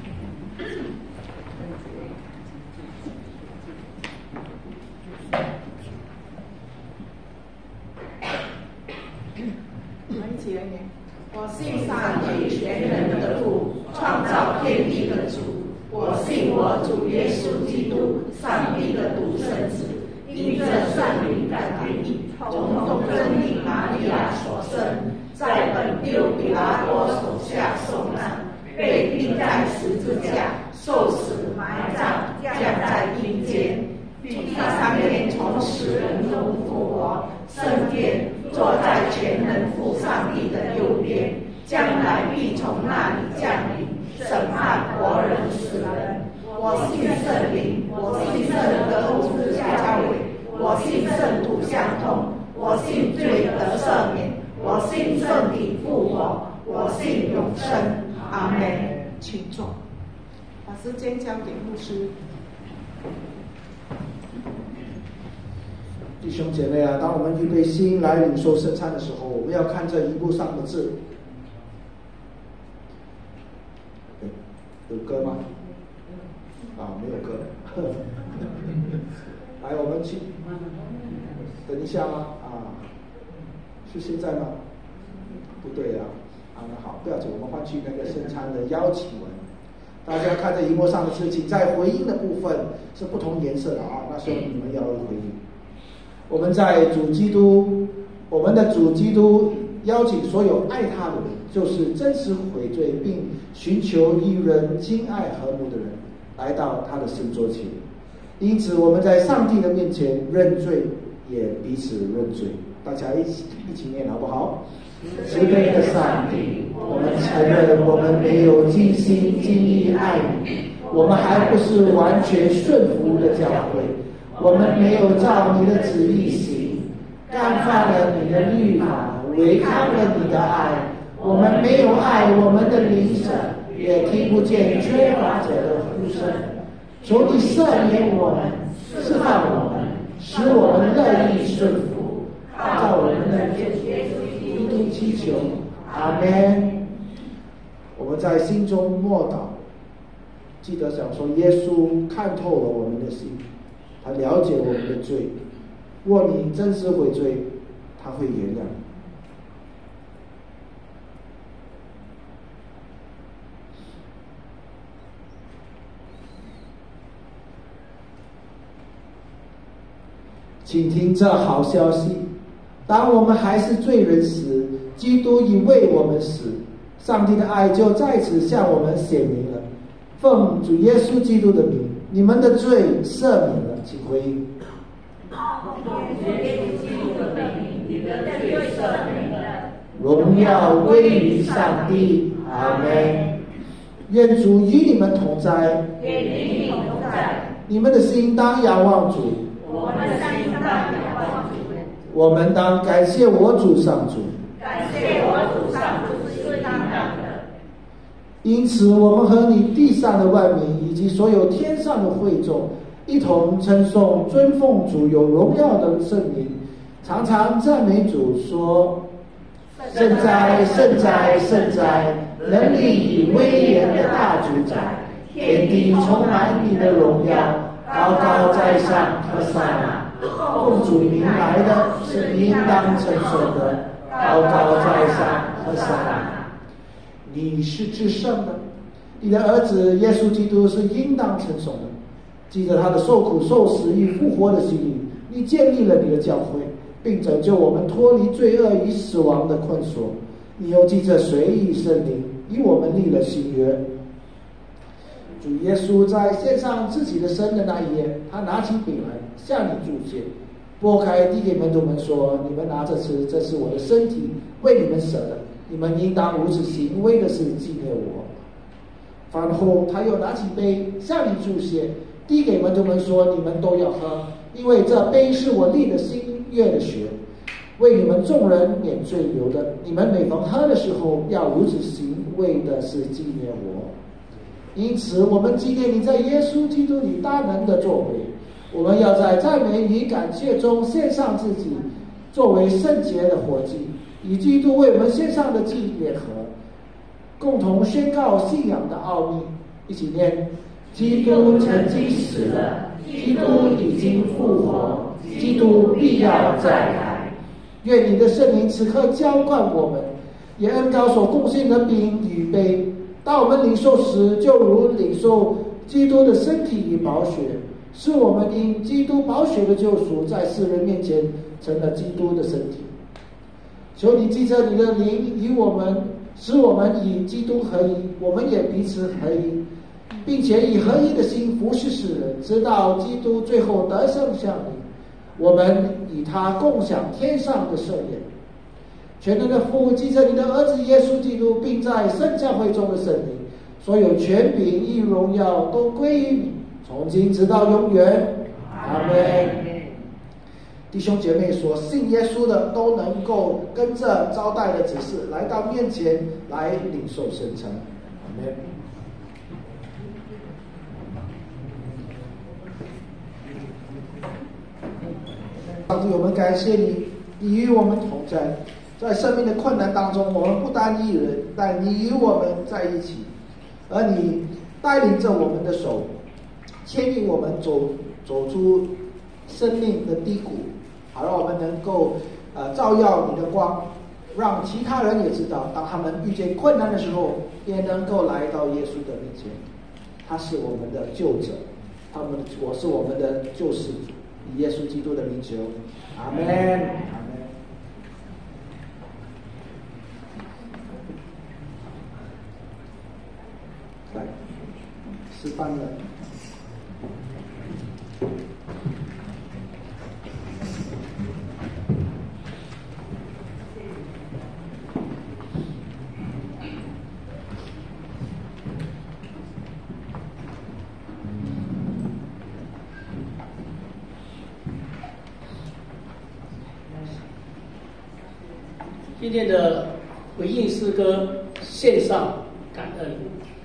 我们一起来念：我信上帝全能的父，创造天地的主。我信我主耶稣基督，上帝的独生子，因着圣灵感孕，从真理玛利亚所生，在本丢彼拉多手下受难，被钉在十字架，受死埋葬，降在阴间。第3天从死人中复活，升天，坐在全能父上帝的右边，将来必从那里降临，审判活人死人。我信圣灵，我信圣德无之教会，我信圣徒相通，我信罪得赦免，我信圣体复活，我信永生。阿们。请坐，把时间交给牧师。 弟兄姐妹当我们预备心来领受圣餐的时候，我们要看这一幕上的字。有歌吗？没有歌。来，我们去。等一下吗？是现在吗？不对那好，不要紧，我们换去那个圣餐的邀请文。 大家看着荧幕上的字，请在回应的部分是不同颜色的啊，那时候你们要回应。我们在主基督，我们的主基督邀请所有爱他的人，就是真实悔罪并寻求与人亲爱和睦的人，来到他的圣座前。因此，我们在上帝的面前认罪，也彼此认罪。大家一起念好不好？慈悲的上帝，我们承认我们没有尽心尽力爱你，我们还不是完全顺服的教会，我们没有照你的旨意行，干犯了你的律法，违抗了你的爱，我们没有爱我们的邻舍，也听不见缺乏者的呼声。求你赦免我们，释放我们，使我们乐意顺服，照我们的耶稣基督祈求，阿们。我们在心中默祷，记得想说，耶稣看透了我们的心，他了解我们的罪，若你真实悔罪，他会原谅你。请听这好消息，当我们还是罪人时，基督已为我们死，上帝的爱就在此向我们显明了。奉主耶稣基督的名，你们的罪赦免了，请回应。 奉耶稣基督的名，你的罪赦免了。 荣耀归于上帝，阿们。愿主与你们同在， 也与你同在。 你们的心当仰望主， 我们的心当仰望主。 我们当感谢我主上主， 感谢我主上主是当然的。 因此，我们和你地上的万民以及所有天上的会众，一同称颂、尊奉主有荣耀的圣名，常常赞美主，说：圣哉，圣哉，圣哉！能力与威严的大主宰，天地充满你的荣耀，高高在上，和散那。奉主名来的是应当称颂的，高高在上，和散那。你是至圣的，你的儿子耶稣基督是应当称颂的。记得他的受苦受死与复活的心意，你建立了你的教会，并拯救我们脱离罪恶与死亡的困锁。你又记着随意圣灵与我们立了新约。主耶稣在献上自己的身的那一夜，他拿起饼来向你祝谢，拨开递给门徒们说：你们拿着吃，这是我的身体，为你们舍的，你们应当如此行，为的是纪念我。饭后他又拿起杯向你祝谢，递给门徒们说：你们都要喝，因为这杯是我立的新约的血，为你们众人免罪流的。你们每逢喝的时候要如此行，为的是纪念我。因此我们纪念你在耶稣基督里大能的作为，我们要在赞美与感谢中献上自己，作为圣洁的活祭，以基督为我们献上的祭联合，共同宣告信仰的奥秘。一起念：基督曾经死了，基督已经复活，基督必要再来。愿你的圣灵此刻浇灌我们，也恩膏所贡献的饼与杯，当我们领受时，就如领受基督的身体与宝血，使我们因基督宝血的救赎，在世人面前成了基督的身体。求你记着你的灵与我们，使我们与基督合一，我们也彼此合一，并且以合一的心服侍世人，直到基督最后得胜降临，我们与他共享天上的盛宴。全能的父，记着你的儿子耶稣基督，并在圣教会中的圣灵，所有权柄与荣耀都归于你，从今直到永远。阿们。弟兄姐妹说，信耶稣的都能够跟着招待的指示来到面前来领受圣餐。阿们。上帝，我们感谢你，你与我们同在，在生命的困难当中，我们不单一人，但你与我们在一起，而你带领着我们的手，牵引我们走出生命的低谷，好让我们能够照耀你的光，让其他人也知道，当他们遇见困难的时候，也能够来到耶稣的面前。 他是我们的救者，我是我们的救世主，以耶稣基督的名求，阿门，阿门。来，示范了。 今天的回应诗歌献上感恩。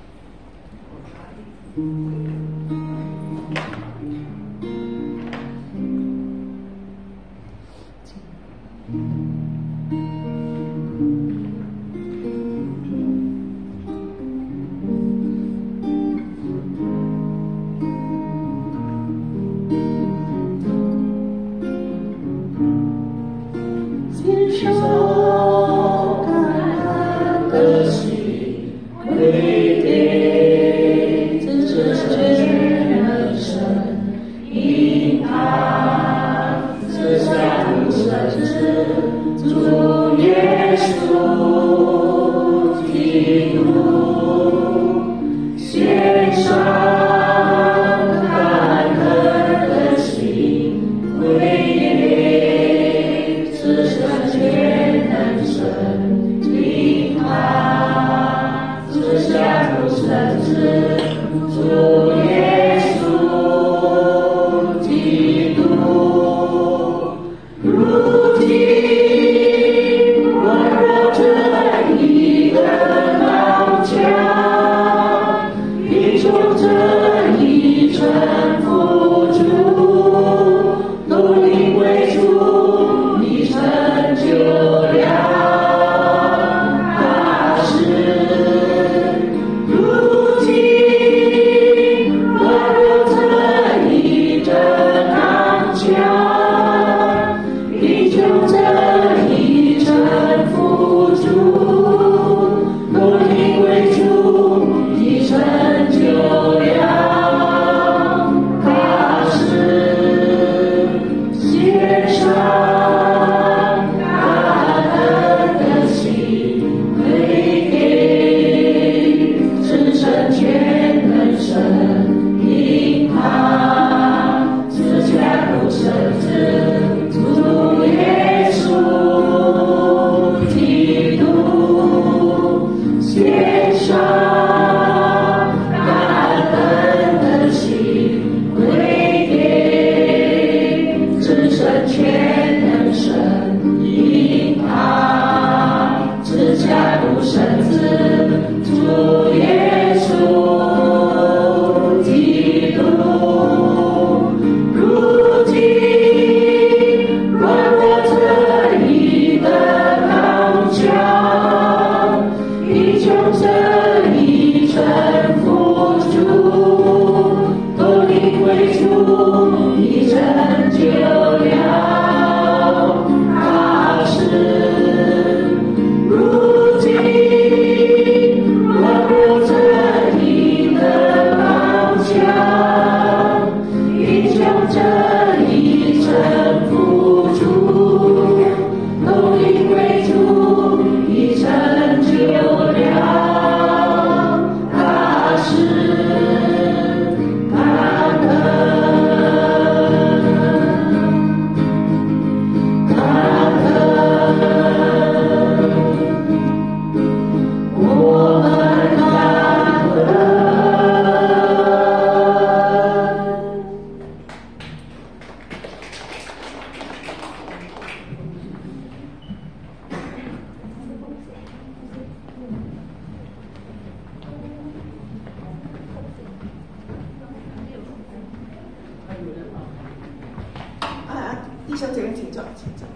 弟兄姐妹，请坐，请坐。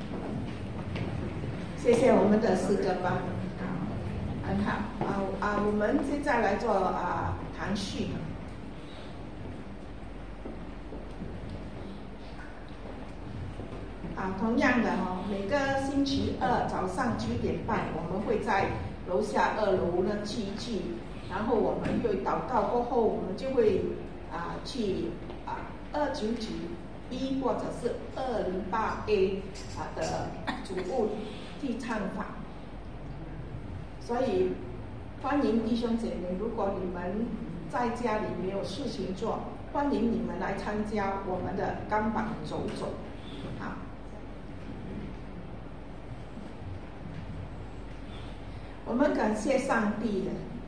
谢谢我们的诗歌班，很好。我们现在来做谈序。 同样的每个星期二早上9点半，我们会在楼下2楼呢聚，然后我们会祷告过后，我们就会去2991或者是208A 的主务地唱法。所以欢迎弟兄姐妹，如果你们在家里没有事情做，欢迎你们来参加我们的钢板走走。我们感谢上帝，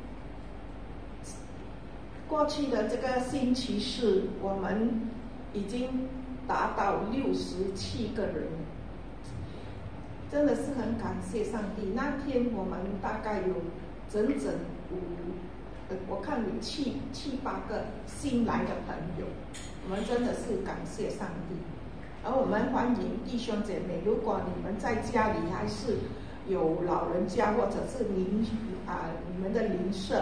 过去的这个星期四，我们已经达到67个人，真的是很感谢上帝。那天我们大概有整我看有7、8个新来的朋友，我们真的是感谢上帝。而我们欢迎弟兄姐妹，如果你们在家里还是有老人家或者是你们的邻舍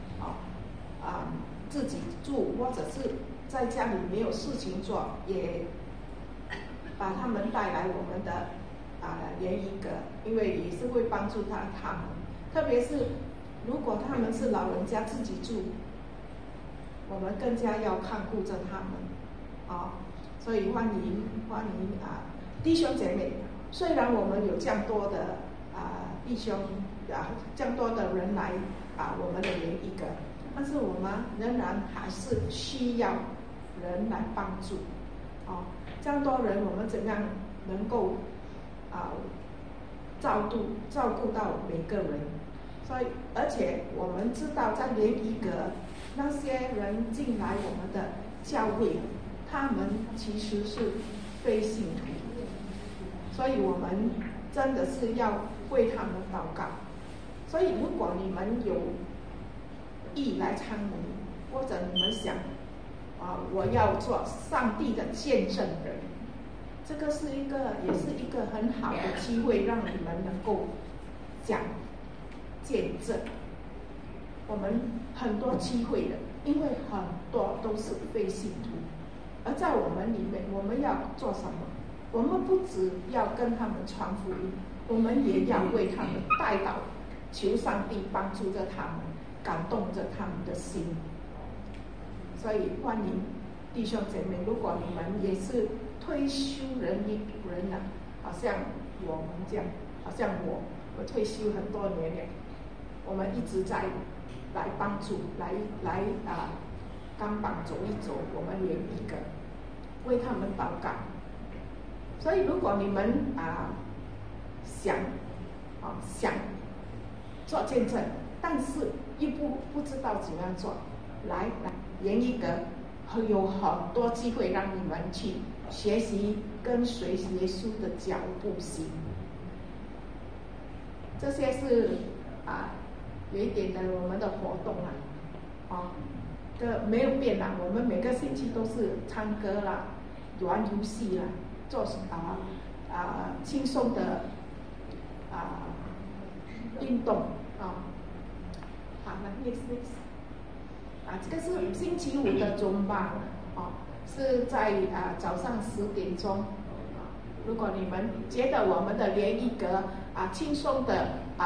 自己住，或者是在家里没有事情做，也把他们带来我们的联谊阁，因为也是会帮助他们，特别是如果他们是老人家自己住，我们更加要看顾着他们所以欢迎弟兄姐妹。虽然我们有这样多的弟兄这样多的人来我们的联谊阁，但是我们仍然还是需要人来帮助这样多人，我们怎样能够照顾到每个人？所以而且我们知道，在联谊阁那些人进来我们的教会，他们其实是非信徒，所以我们真的是要为他们祷告。所以如果你们有意来参与，或者你们想我要做上帝的见证人，这个也是一个很好的机会，让你们能够讲见证。我们很多机会的，因为很多都是非信徒，而在我们里面，我们要做什么？我们不只要跟他们传福音，我们也要为他们带祷，求上帝帮助着他们，感动着他们的心。所以欢迎弟兄姐妹，如果你们也是退休人好像我们这样，好像我退休很多年了，我们一直在来帮助，来钢板走一走，我们联谊阁为他们祷告。所以如果你们想做见证，但是又不知道怎样做，来联谊阁有很多机会让你们去学习跟随耶稣的脚步行。这些是有一点的我们的活动这没有变啦，我们每个星期都是唱歌啦，玩游戏啦，做轻松的运动好，那 next 这个是星期五的中吧是在早上10点钟如果你们觉得我们的联谊阁轻松的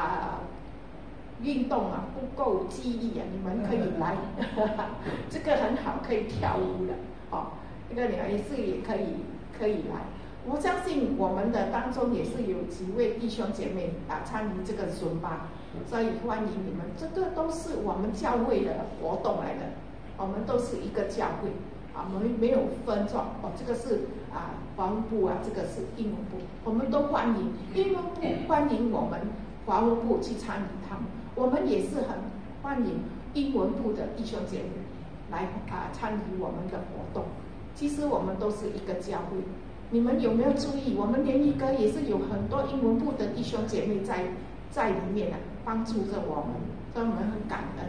运动不够激励你们可以来这个很好，可以跳舞的这个你也可以来。我相信我们的当中也是有几位弟兄姐妹参与这个尊吧，所以欢迎你们。这个都是我们教会的活动来的，我们都是一个教会我们没有分作这个是华文部这个是英文部，我们都欢迎英文部，欢迎我们华文部去参与他们。我们也是很欢迎英文部的弟兄姐妹来参与我们的活动。其实我们都是一个教会。你们有没有注意，我们联谊阁也是有很多英文部的弟兄姐妹在里面帮助着我们，所以我们很感恩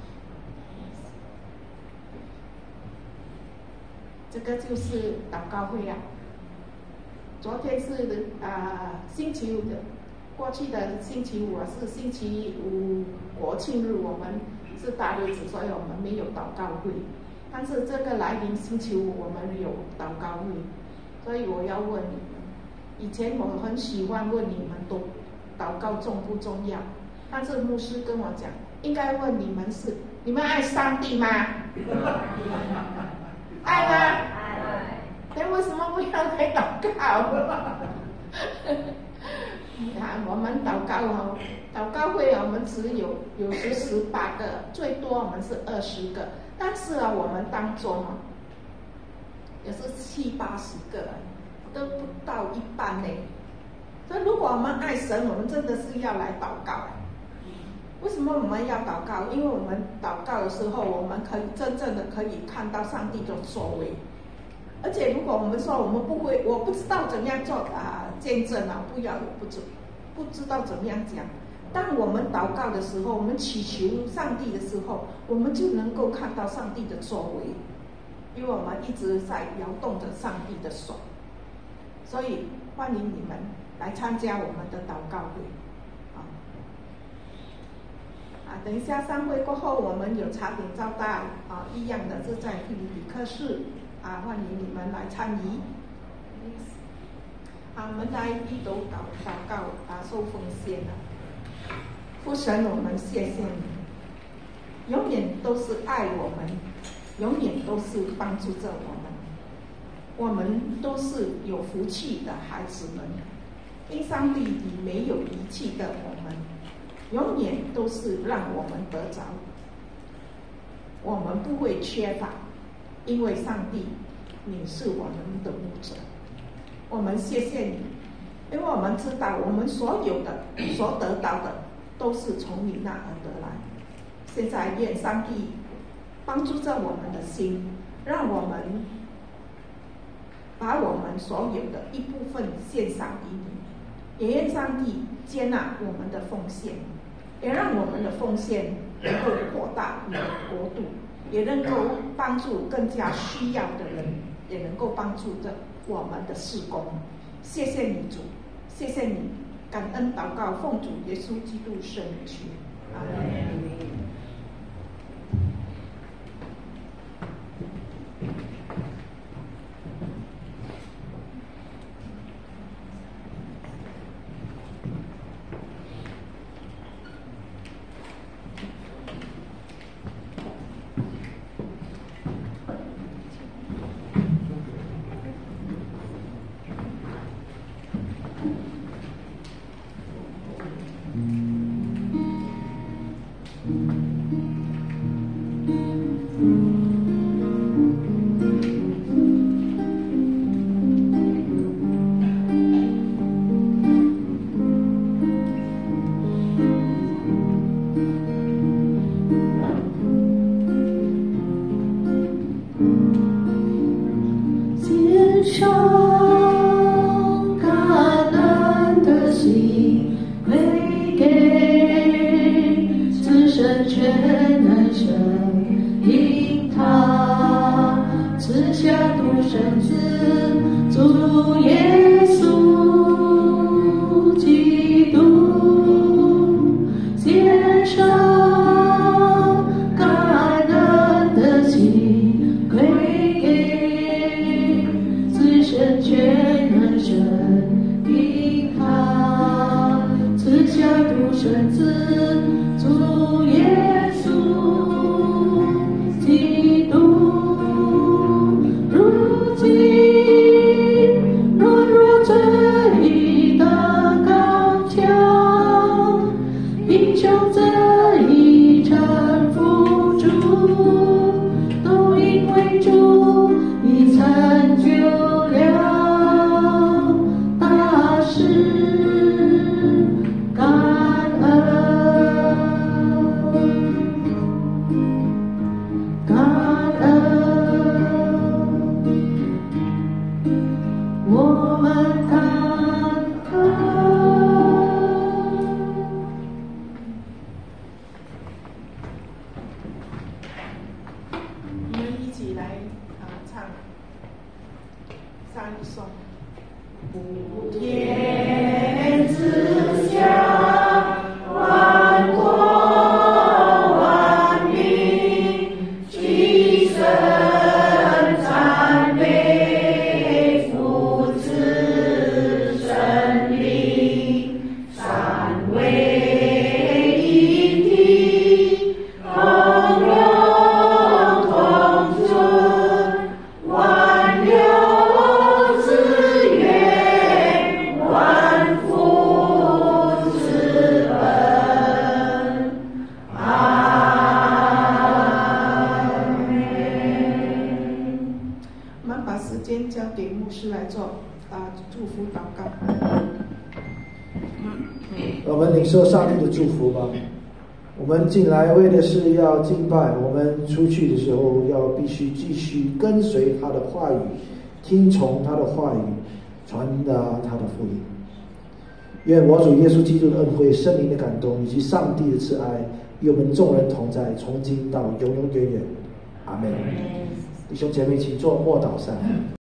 这个就是祷告会昨天是星期五的，过去的星期五是星期五国庆日，我们是大日子，所以我们没有祷告会。但是这个来临星期五我们有祷告会，所以我要问你们， 以前我很喜欢问你们祷告重不重要，但是牧师跟我讲，应该问你们是你们爱上帝吗？爱吗？那为什么不要来祷告？你看我们祷告会我们只有时18个，最多我们是20个，但是我们当中也是70-80个，都不到一半呢。所以如果我们爱神，我们真的是要来祷告。为什么我们要祷告？因为我们祷告的时候，我们可以真正的可以看到上帝的作为。而且如果我们说我们不会，我不知道怎样做见证不知道怎么样讲。当我们祷告的时候，我们祈求上帝的时候，我们就能够看到上帝的作为，因为我们一直在摇动着上帝的手。所以欢迎你们来参加我们的祷告会。等一下散会过后，我们有茶点招待一样的是在腓立比克市欢迎你们来参与。我们来一同祷告受奉献父神，我们谢谢你，永远都是爱我们，永远都是帮助着我们都是有福气的孩子们，因上帝已没有遗弃的我们，永远都是让我们得着，我们不会缺乏，因为上帝你是我们的牧者。我们谢谢你，因为我们知道我们所有的所得到的都是从你那儿得来。现在愿上帝帮助着我们的心，让我们把我们所有的一部分献上给你，也愿上帝接纳我们的奉献，也让我们的奉献能够扩大你的国度，也能够帮助更加需要的人，也能够帮助着我们的事工。谢谢你主，谢谢你，感恩祷告，奉主耶稣基督圣名求，阿门。 福祷告。 我们领受上帝的祝福吧。我们进来为的是要敬拜，我们出去的时候要必须继续跟随他的话语，听从他的话语，传达他的福音。愿我主耶稣基督的恩惠、圣灵的感动以及上帝的慈爱与我们众人同在，从今到永永远远。阿门。弟兄姐妹，请做默祷上。